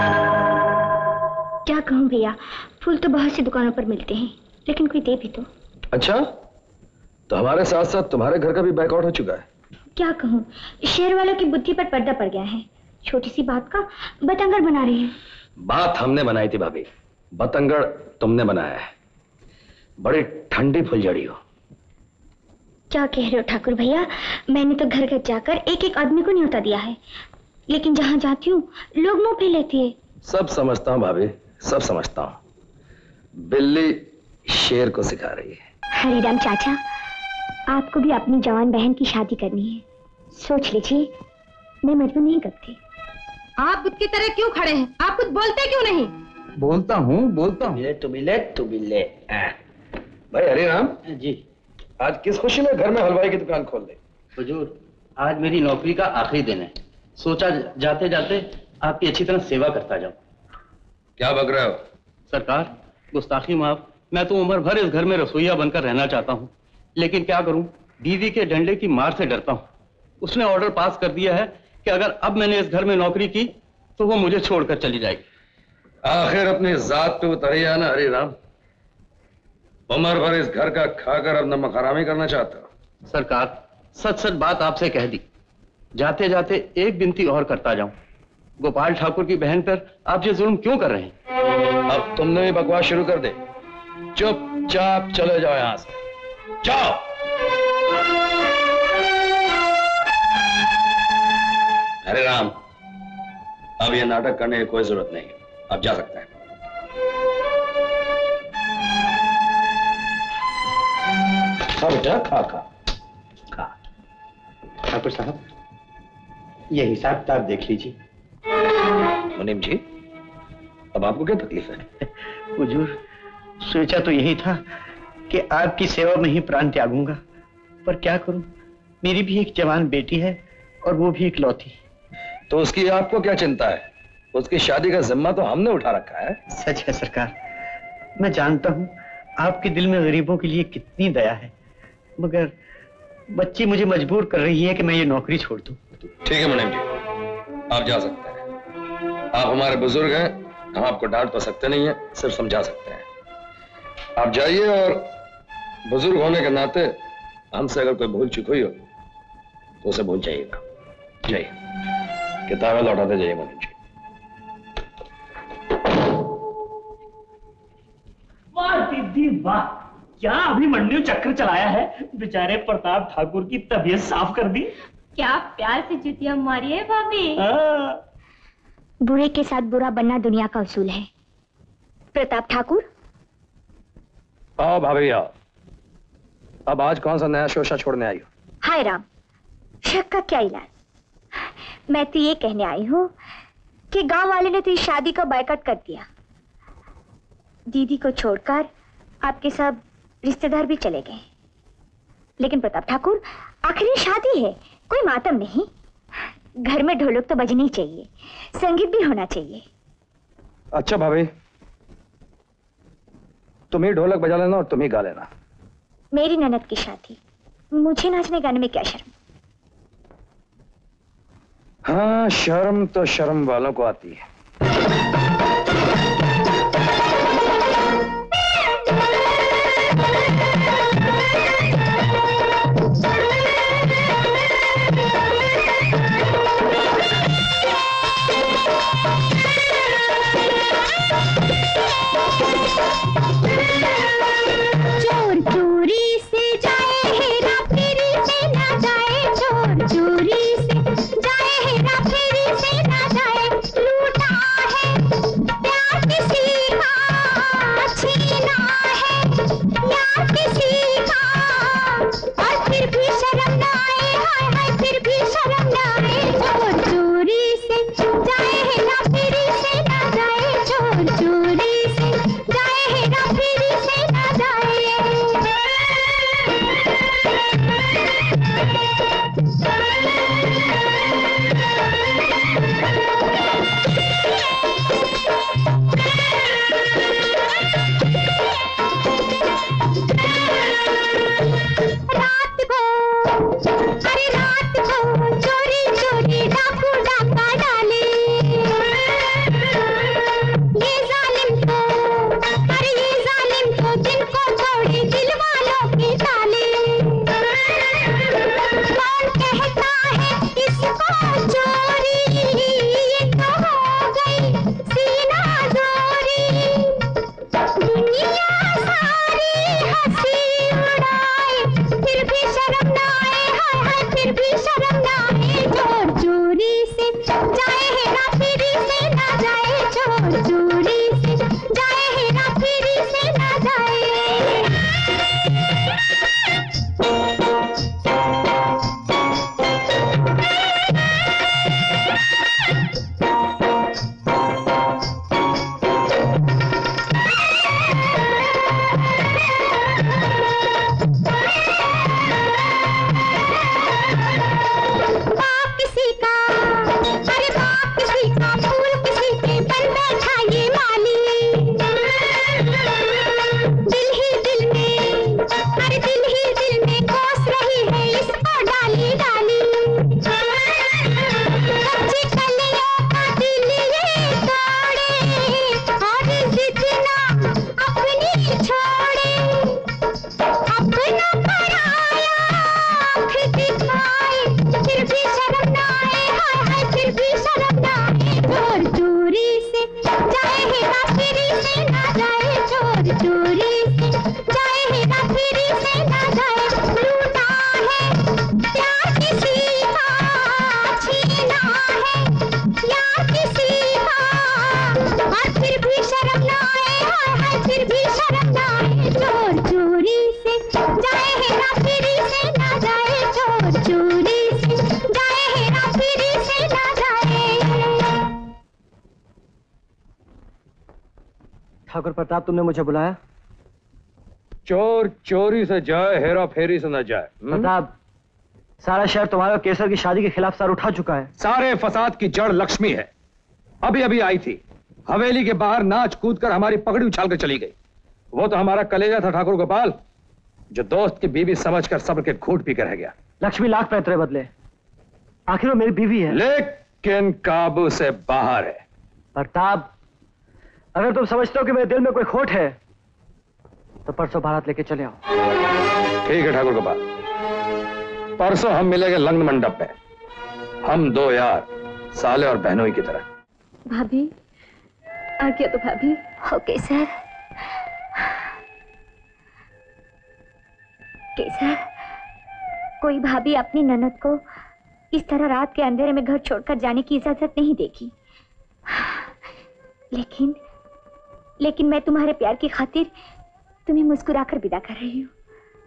क्या कहूँ भैया, फूल तो बहुत सी दुकानों पर मिलते हैं, लेकिन कोई दे भी तो। अच्छा, तो हमारे साथ साथ तुम्हारे घर का भी बैकआउट हो चुका है। क्या कहूँ, शहर वालों की बुद्धि पर पर्दा पड़ गया है। छोटी सी बात का बतंगड़ बना रहे हैं। बात हमने बनाई थी भाभी, बतंगड़ तुमने बनाया है। बड़ी ठंडी फुलझड़ी हो। क्या कह रहे हो ठाकुर भैया, मैंने तो घर घर जाकर एक एक आदमी को न्योता दिया है, लेकिन जहां जाती हूँ लोग मुंह फैल लेती है। सब समझता हूँ भाभी, सब समझता हूँ। बिल्ली शेर को सिखा रही है। हरिराम चाचा, आपको भी अपनी जवान बहन की शादी करनी है, सोच लीजिए, मैं मजबूर नहीं करती। आप बुत की तरह क्यों खड़े हैं? आप कुछ बोलते क्यों नहीं? बोलता हूँ बोलता हूँ। तू बिले तू बिले। भाई हरिराम जी, आज किस खुशी में घर में हलवाई की दुकान खोल दी? हुजूर, आज मेरी नौकरी का आखिरी दिन है। सोचा जाते जाते आपकी अच्छी तरह सेवा करता जाऊं। क्या बक रहे हो? सरकार, गुस्ताखी माफ, मैं तो उम्र भर इस घर में रसोईया बनकर रहना चाहता हूँ, लेकिन क्या करूँ, बीवी के डंडे की मार से डरता हूँ। उसने ऑर्डर पास कर दिया है कि अगर अब मैंने इस घर में नौकरी की तो वो मुझे छोड़कर चली जाएगी। आखिर अपनी जात पे उतरी है ना हरी राम। उम्र भर इस घर का खाकर अब नमक हरामी करना चाहता हूँ। सरकार, सच सच बात आपसे कह दी। जाते जाते एक विनती और करता जाऊं, गोपाल ठाकुर की बहन पर आप ये जुल्म क्यों कर रहे हैं? अब तुमने भी बकवास शुरू कर दे। चुपचाप चले जाओ यहां से, जाओ। अरे राम, अब ये नाटक करने की कोई जरूरत नहीं है, अब जा सकते हैं। खा बेटा, खा खा खा। ठाकुर साहब, ये हिसाब किताब देख लीजिए। मुनीम जी, अब आपको क्या तकलीफ है? हुजूर, सोचा तो यही था कि आपकी सेवा में ही प्राण त्यागूंगा, पर क्या करूं, मेरी भी एक जवान बेटी है और वो भी एक लौती। तो उसकी आपको क्या चिंता है? उसकी शादी का जिम्मा तो हमने उठा रखा है। सच है सरकार, मैं जानता हूं आपके दिल में गरीबों के लिए कितनी दया है, मगर बच्ची मुझे मजबूर कर रही है कि मैं ये नौकरी छोड़ दूं। ठीक है मुनीम जी, आप जा सकते हैं। आप हमारे बुजुर्ग हैं, हम आपको डांट तो सकते नहीं है, सिर्फ समझा सकते हैं। आप जाइए और बुजुर्ग होने के नाते हमसे अगर कोई भूल चूक हुई हो तो उसे भूल जाइएगा। जाइए, किताबें लौटाते जाइए मुनीम जी। वाह दीदी वाह, क्या अभिमन्यु चक्र चलाया है। बेचारे प्रताप ठाकुर की तबीयत साफ कर दी। क्या प्यार से जुतियां मारी है भाभी। बुरे के साथ बुरा बनना दुनिया का उसूल है। प्रताप ठाकुर, आओ भाभी आओ। अब आज कौन सा नया शोशा छोड़ने आई हो? हाय राम, शक का क्या इलाज। मैं तो ये कहने आई हूँ कि गांव वाले ने तेरी शादी का बायकॉट कर दिया। दीदी को छोड़कर आपके सब रिश्तेदार भी चले गए। लेकिन प्रताप ठाकुर, आखिर ये शादी है, कोई मातम नहीं। घर में ढोलक तो बजनी चाहिए, संगीत भी होना चाहिए। अच्छा भाभी, तुम ही ढोलक बजा लेना और तुम ही गा लेना। मेरी ननद की शादी, मुझे नाचने गाने में क्या शर्म। हाँ, शर्म तो शर्म वालों को आती है। चोर चोरी से जाए हेरा फेरी से ना जाए, चोर चोरी से जाए हेरा फेरी से ना जाए। लूटा है प्यार किसी का, छीना है यार किसी का, और फिर भी शर्म ना आए, हाय हाय फिर भी शर्म ना आए। चोर चोरी से जाए हेरा फेरी से ना जाए, चोर चोरी से जाए हेरा फेरी से ना जाए। रात को, अरे रात को चोरी चोरी डाकू डाका डाले। ये जालिम तो, अरे ये जालिम तो जिनको तोड़े दिल वालों के ताले। कौन कहता है इसको चोरी, ये तो हो गई सीना जोरी। दुनिया सारी हंसी उड़ाए, फिर भी शर्म ना आए, हाय हाय फिर भी शर्म ना आए। चोर चोरी से जाए हेरा फेरी से ना जाए, चोर चोरी से जाए हेरा फेरी से ना जाए। बाप किसी का, अरे बाप किसी का, फूल किसी के बन बैठा ये माली। दिल ठाकुर प्रताप, तुमने मुझे बुलाया? चोर चोरी से जाए, हेरा फेरी से न जाए। प्रताप, सारा शहर तुम्हारे और केसर की शादी के खिलाफ सर उठा चुका है। सारे फसाद की जड़ लक्ष्मी है। अभी अभी आई थी, हवेली के बाहर नाच कूद कर हमारी पगड़ी उछाल कर चली गई। वो तो हमारा कलेजा था ठाकुर गोपाल, जो दोस्त की बीवी समझकर सब्र के घूंट पी कर रह गया। लक्ष्मी लाख पैतरे बदले, आखिर वो मेरी बीवी है। लेकिन काबू से बाहर है। प्रताप, अगर तुम समझते हो कि मेरे दिल में कोई खोट है तो परसों बारात लेके चले आओ। ठीक है ठाकुर गोपाल, परसों हम मिलेंगे लग्न मंडप में, हम दो यार, साले और बहनोई की तरह। भाभी आ गया तो भाभी। Okay sir. केसर, कोई भाभी अपनी ननद को इस तरह रात के अंधेरे में घर छोड़कर जाने की इजाजत नहीं देगी। लेकिन लेकिन मैं तुम्हारे प्यार की खातिर तुम्हें मुस्कुराकर विदा कर रही हूँ।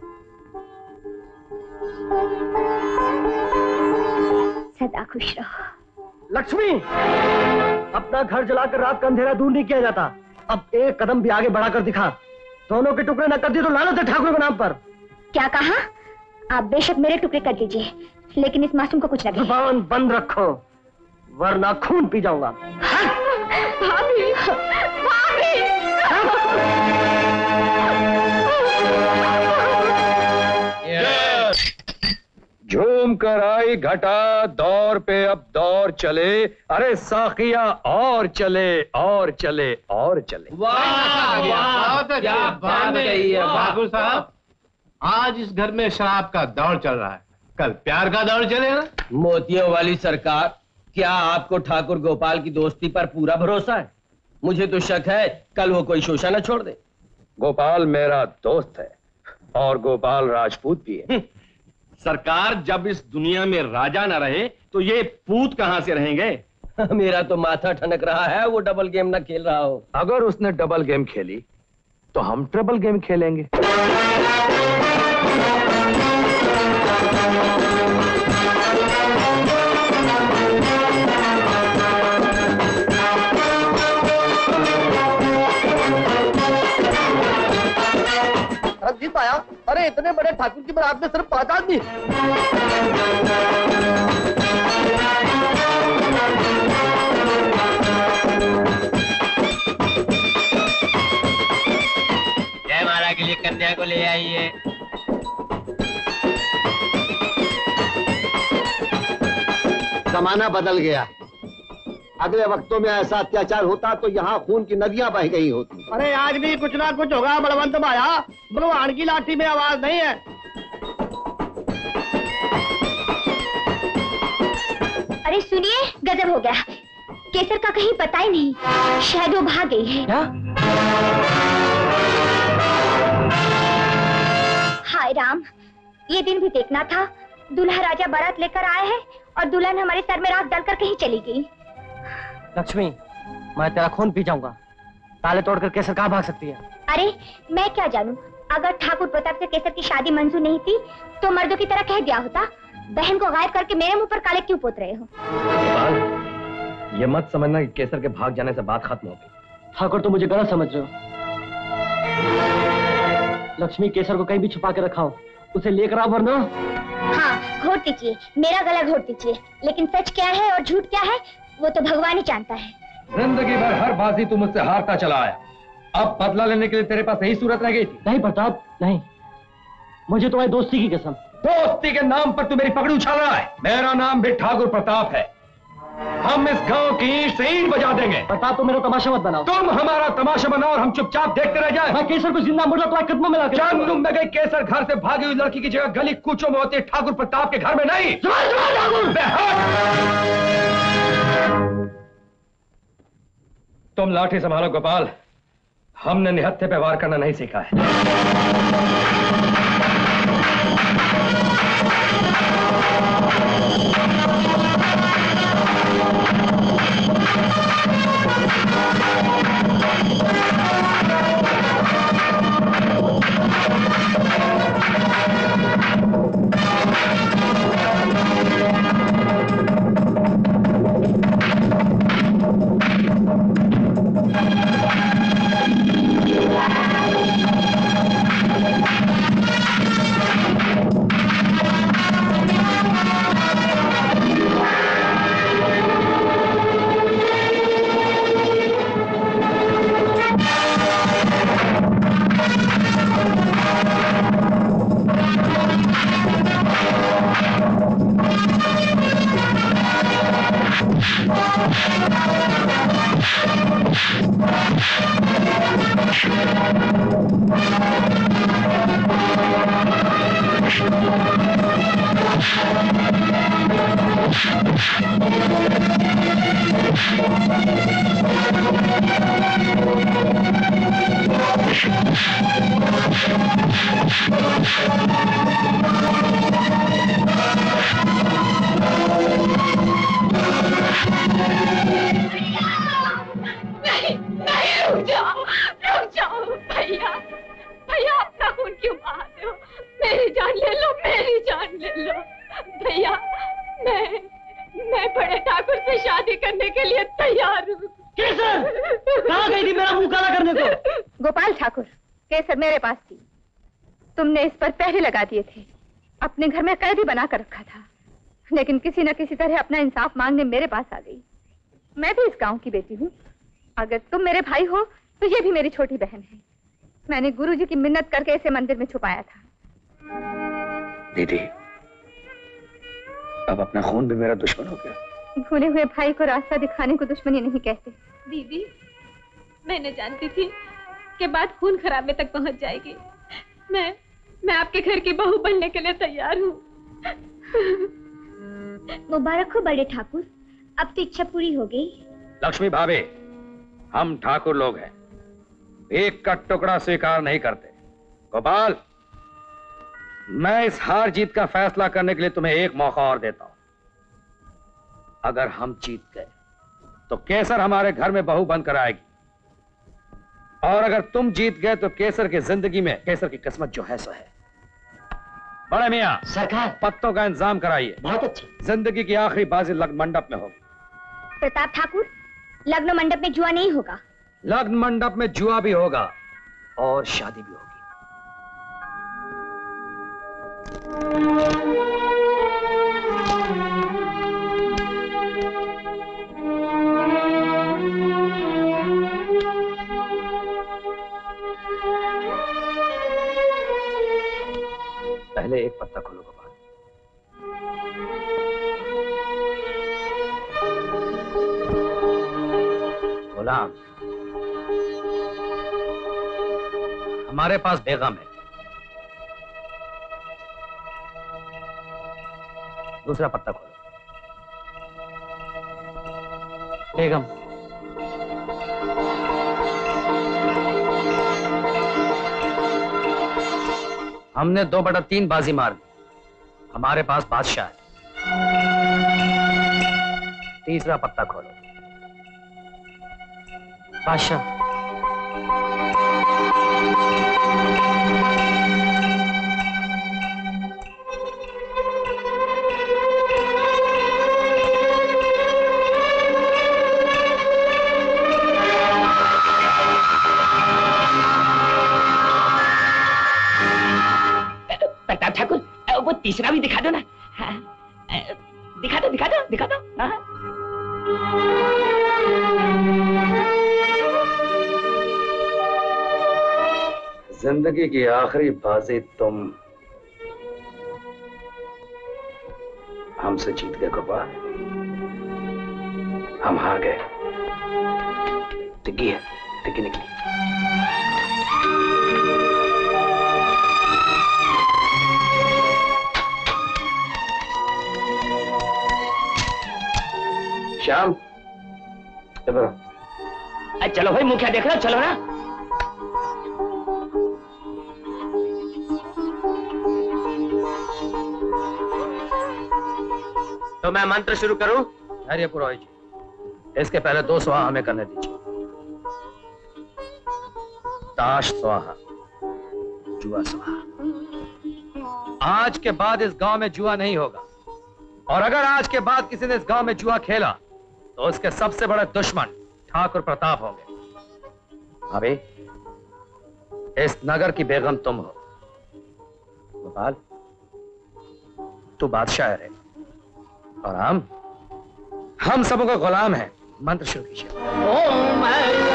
सदा खुश रहो। लक्ष्मी, अपना घर जलाकर रात का अंधेरा दूर नहीं किया जाता। अब एक कदम भी आगे बढ़ाकर दिखा। दोनों के टुकड़े न कर दिए तो लानत है ठाकुर के नाम पर। क्या कहा? आप बेशक मेरे टुकड़े कर दीजिए, लेकिन इस मासूम को कुछ लगे। जुबान बंद रखो, वरना खून पी जाऊंगा। भाभी, भाभी। झूम कर आई घटा, दौर पे अब दौर चले। अरे साखिया और चले और चले और चले। वाह वाह, क्या बात कही है ठाकुर साहब। आज इस घर में शराब का दौर चल रहा है, कल प्यार का दौर चलेगा। मोतियों वाली सरकार, क्या आपको ठाकुर गोपाल की दोस्ती पर पूरा भरोसा है? मुझे तो शक है कल वो कोई शोषा न छोड़ दे। गोपाल मेरा दोस्त है और गोपाल राजपूत भी है। सरकार, जब इस दुनिया में राजा न रहे तो ये पूत कहां से रहेंगे? मेरा तो माथा ठनक रहा है वो डबल गेम न खेल रहा हो। अगर उसने डबल गेम खेली तो हम ट्रिपल गेम खेलेंगे। जीत आया। अरे इतने बड़े ठाकुर की बारात में सिर्फ पांच आदमी। जयमाला के लिए कन्या को ले आइए। जमाना बदल गया। अगले वक्तों में ऐसा अत्याचार होता तो यहाँ खून की नदियां बह गई होती। अरे आज भी कुछ ना कुछ होगा बलवंत भाया, भगवान की लाठी में आवाज नहीं है। अरे सुनिए, गजब हो गया। केसर का कहीं पता ही नहीं, शायद वो भाग गई है। क्या? हाय राम, ये दिन भी देखना था। दूल्हा राजा बारात लेकर आए हैं और दुल्हन हमारे सर में राख डालकर कहीं चली गई। लक्ष्मी, मैं तेरा खून पी जाऊंगा। ताले तोड़कर केसर कहाँ भाग सकती है? अरे मैं क्या जानूं, अगर ठाकुर प्रताप से केसर की शादी मंजूर नहीं थी तो मर्दों की तरह कह दिया होता। बहन को गायब करके मेरे मुंह पर काले क्यों पोत रहे हो? ये मत समझना कि केसर के भाग जाने से बात खत्म हो गई। ठाकुर, तुम मुझे गलत समझ रहे हो। लक्ष्मी, केसर को कहीं भी छुपा के रखा हो, उसे लेकर आओ वरना। हाँ, घोट दीजिए, मेरा गला घोट दीजिए, लेकिन सच क्या है और झूठ क्या है वो तो भगवान ही जानता है। जिंदगी भर हर बाजी तू मुझसे हारता चला आया, अब बदला लेने के लिए तेरे पास यही सूरत रह गई थी। नहीं प्रताप, नहीं, मुझे तुम्हारी दोस्ती की कसम। दोस्ती के नाम पर तू मेरी पकड़ी उछाल रहा है। मेरा नाम भी ठाकुर प्रताप है। हम इस गांव की ईंट से ईंट बजा देंगे। प्रताप, तुम मेरा तमाशा मत बनाओ। तुम हमारा तमाशा बनाओ और हम चुपचाप देखते रह जाए। मैं केसर को जिंदा मुर्दा तुम्हारे कदमों में लाके जन्म में गई केसर घर से भागी हुई लड़की की जगह गली कूचों में होती है, ठाकुर प्रताप के घर में नहीं। तुम लाठी संभालो गोपाल, हमने निहत्थे पे वार करना नहीं सीखा है। नहीं नहीं, रुक जाओ रुक जाओ भैया। भैया अपना खून क्यों बहाते हो? मेरी जान ले लो, मेरी जान ले लो भैया। मैं मैं बड़े ठाकुर से शादी करने के लिए तैयार हूँ। केसर कहाँ गई थी मेरा मुंह काला करने को? गोपाल ठाकुर, केसर मेरे पास थी। तुमने इस पर पहरे लगा दिए थे, अपने घर में कैदी बना कर रखा था, लेकिन किसी न किसी तरह अपना इंसाफ मांगने मेरे पास आ गई। मैं भी इस गांव की बेटी हूँ। अगर तुम मेरे भाई हो तो ये भी मेरी छोटी बहन है। मैंने गुरुजी की मिन्नत करके इसे मंदिर में छुपाया था। दीदी, अब अपना खून भी मेरा दुश्मन हो गया। भूले हुए भाई को रास्ता दिखाने को दुश्मनी नहीं कहते। दीदी, मैं न जानती थी कि बात खून खराबे तक पहुंच जाएगी। मैं मैं आपके घर की बहू बनने के लिए तैयार हूँ। मुबारक हो बड़े ठाकुर, अब तो इच्छा पूरी हो गई। लक्ष्मी भाभी, हम ठाकुर लोग हैं, एक का टुकड़ा स्वीकार नहीं करते। गोपाल, मैं इस हार जीत का फैसला करने के लिए तुम्हें एक मौका और देता हूं। अगर हम जीत गए तो केसर हमारे घर में बहू बनकर आएगी, और अगर तुम जीत गए तो केसर की जिंदगी में केसर की किस्मत जो है सो है। बड़े मियां, सरकार पत्तों का इंतजाम कराइए। बहुत अच्छा। जिंदगी की आखिरी बाजी लग्न मंडप में होगी। प्रताप ठाकुर, लग्न मंडप में जुआ नहीं होगा। लग्न मंडप में जुआ भी होगा और शादी भी होगी। पहले एक पत्ता खोलो गोपाल। गुलाम, हमारे पास बेगम है। दूसरा पत्ता खोलो। बेगम, हमने दो बटा तीन बाजी मार दी, हमारे पास बादशाह है। तीसरा पत्ता खोलो। बादशाह, प्रताप ठाकुर, वो तीसरा भी दिखा दो ना। हाँ, दिखा दो दिखा दो दिखा दो। हाँ। जिंदगी की आखिरी बाजी तुम हमसे जीत गए गोपाल, हम हार गए। टिक्की है, टिक्की निकली। श्याम, इधर चलो भाई, मुंह क्या देख रहे हो, चलो ना। तो मैं मंत्र शुरू करूं? धैर्य पुरोहित जी, इसके पहले दो स्वाहा हमें करने दीजिए। ताश स्वाहा, जुआ स्वाहा। आज के बाद इस गांव में जुआ नहीं होगा, और अगर आज के बाद किसी ने इस गांव में जुआ खेला तो उसके सबसे बड़े दुश्मन ठाकुर प्रताप होंगे। अभी इस नगर की बेगम तुम हो। गोपाल, तू बादशाह है और हम हम सबों का गुलाम है। मंत्र शुरू कीजिए। ओम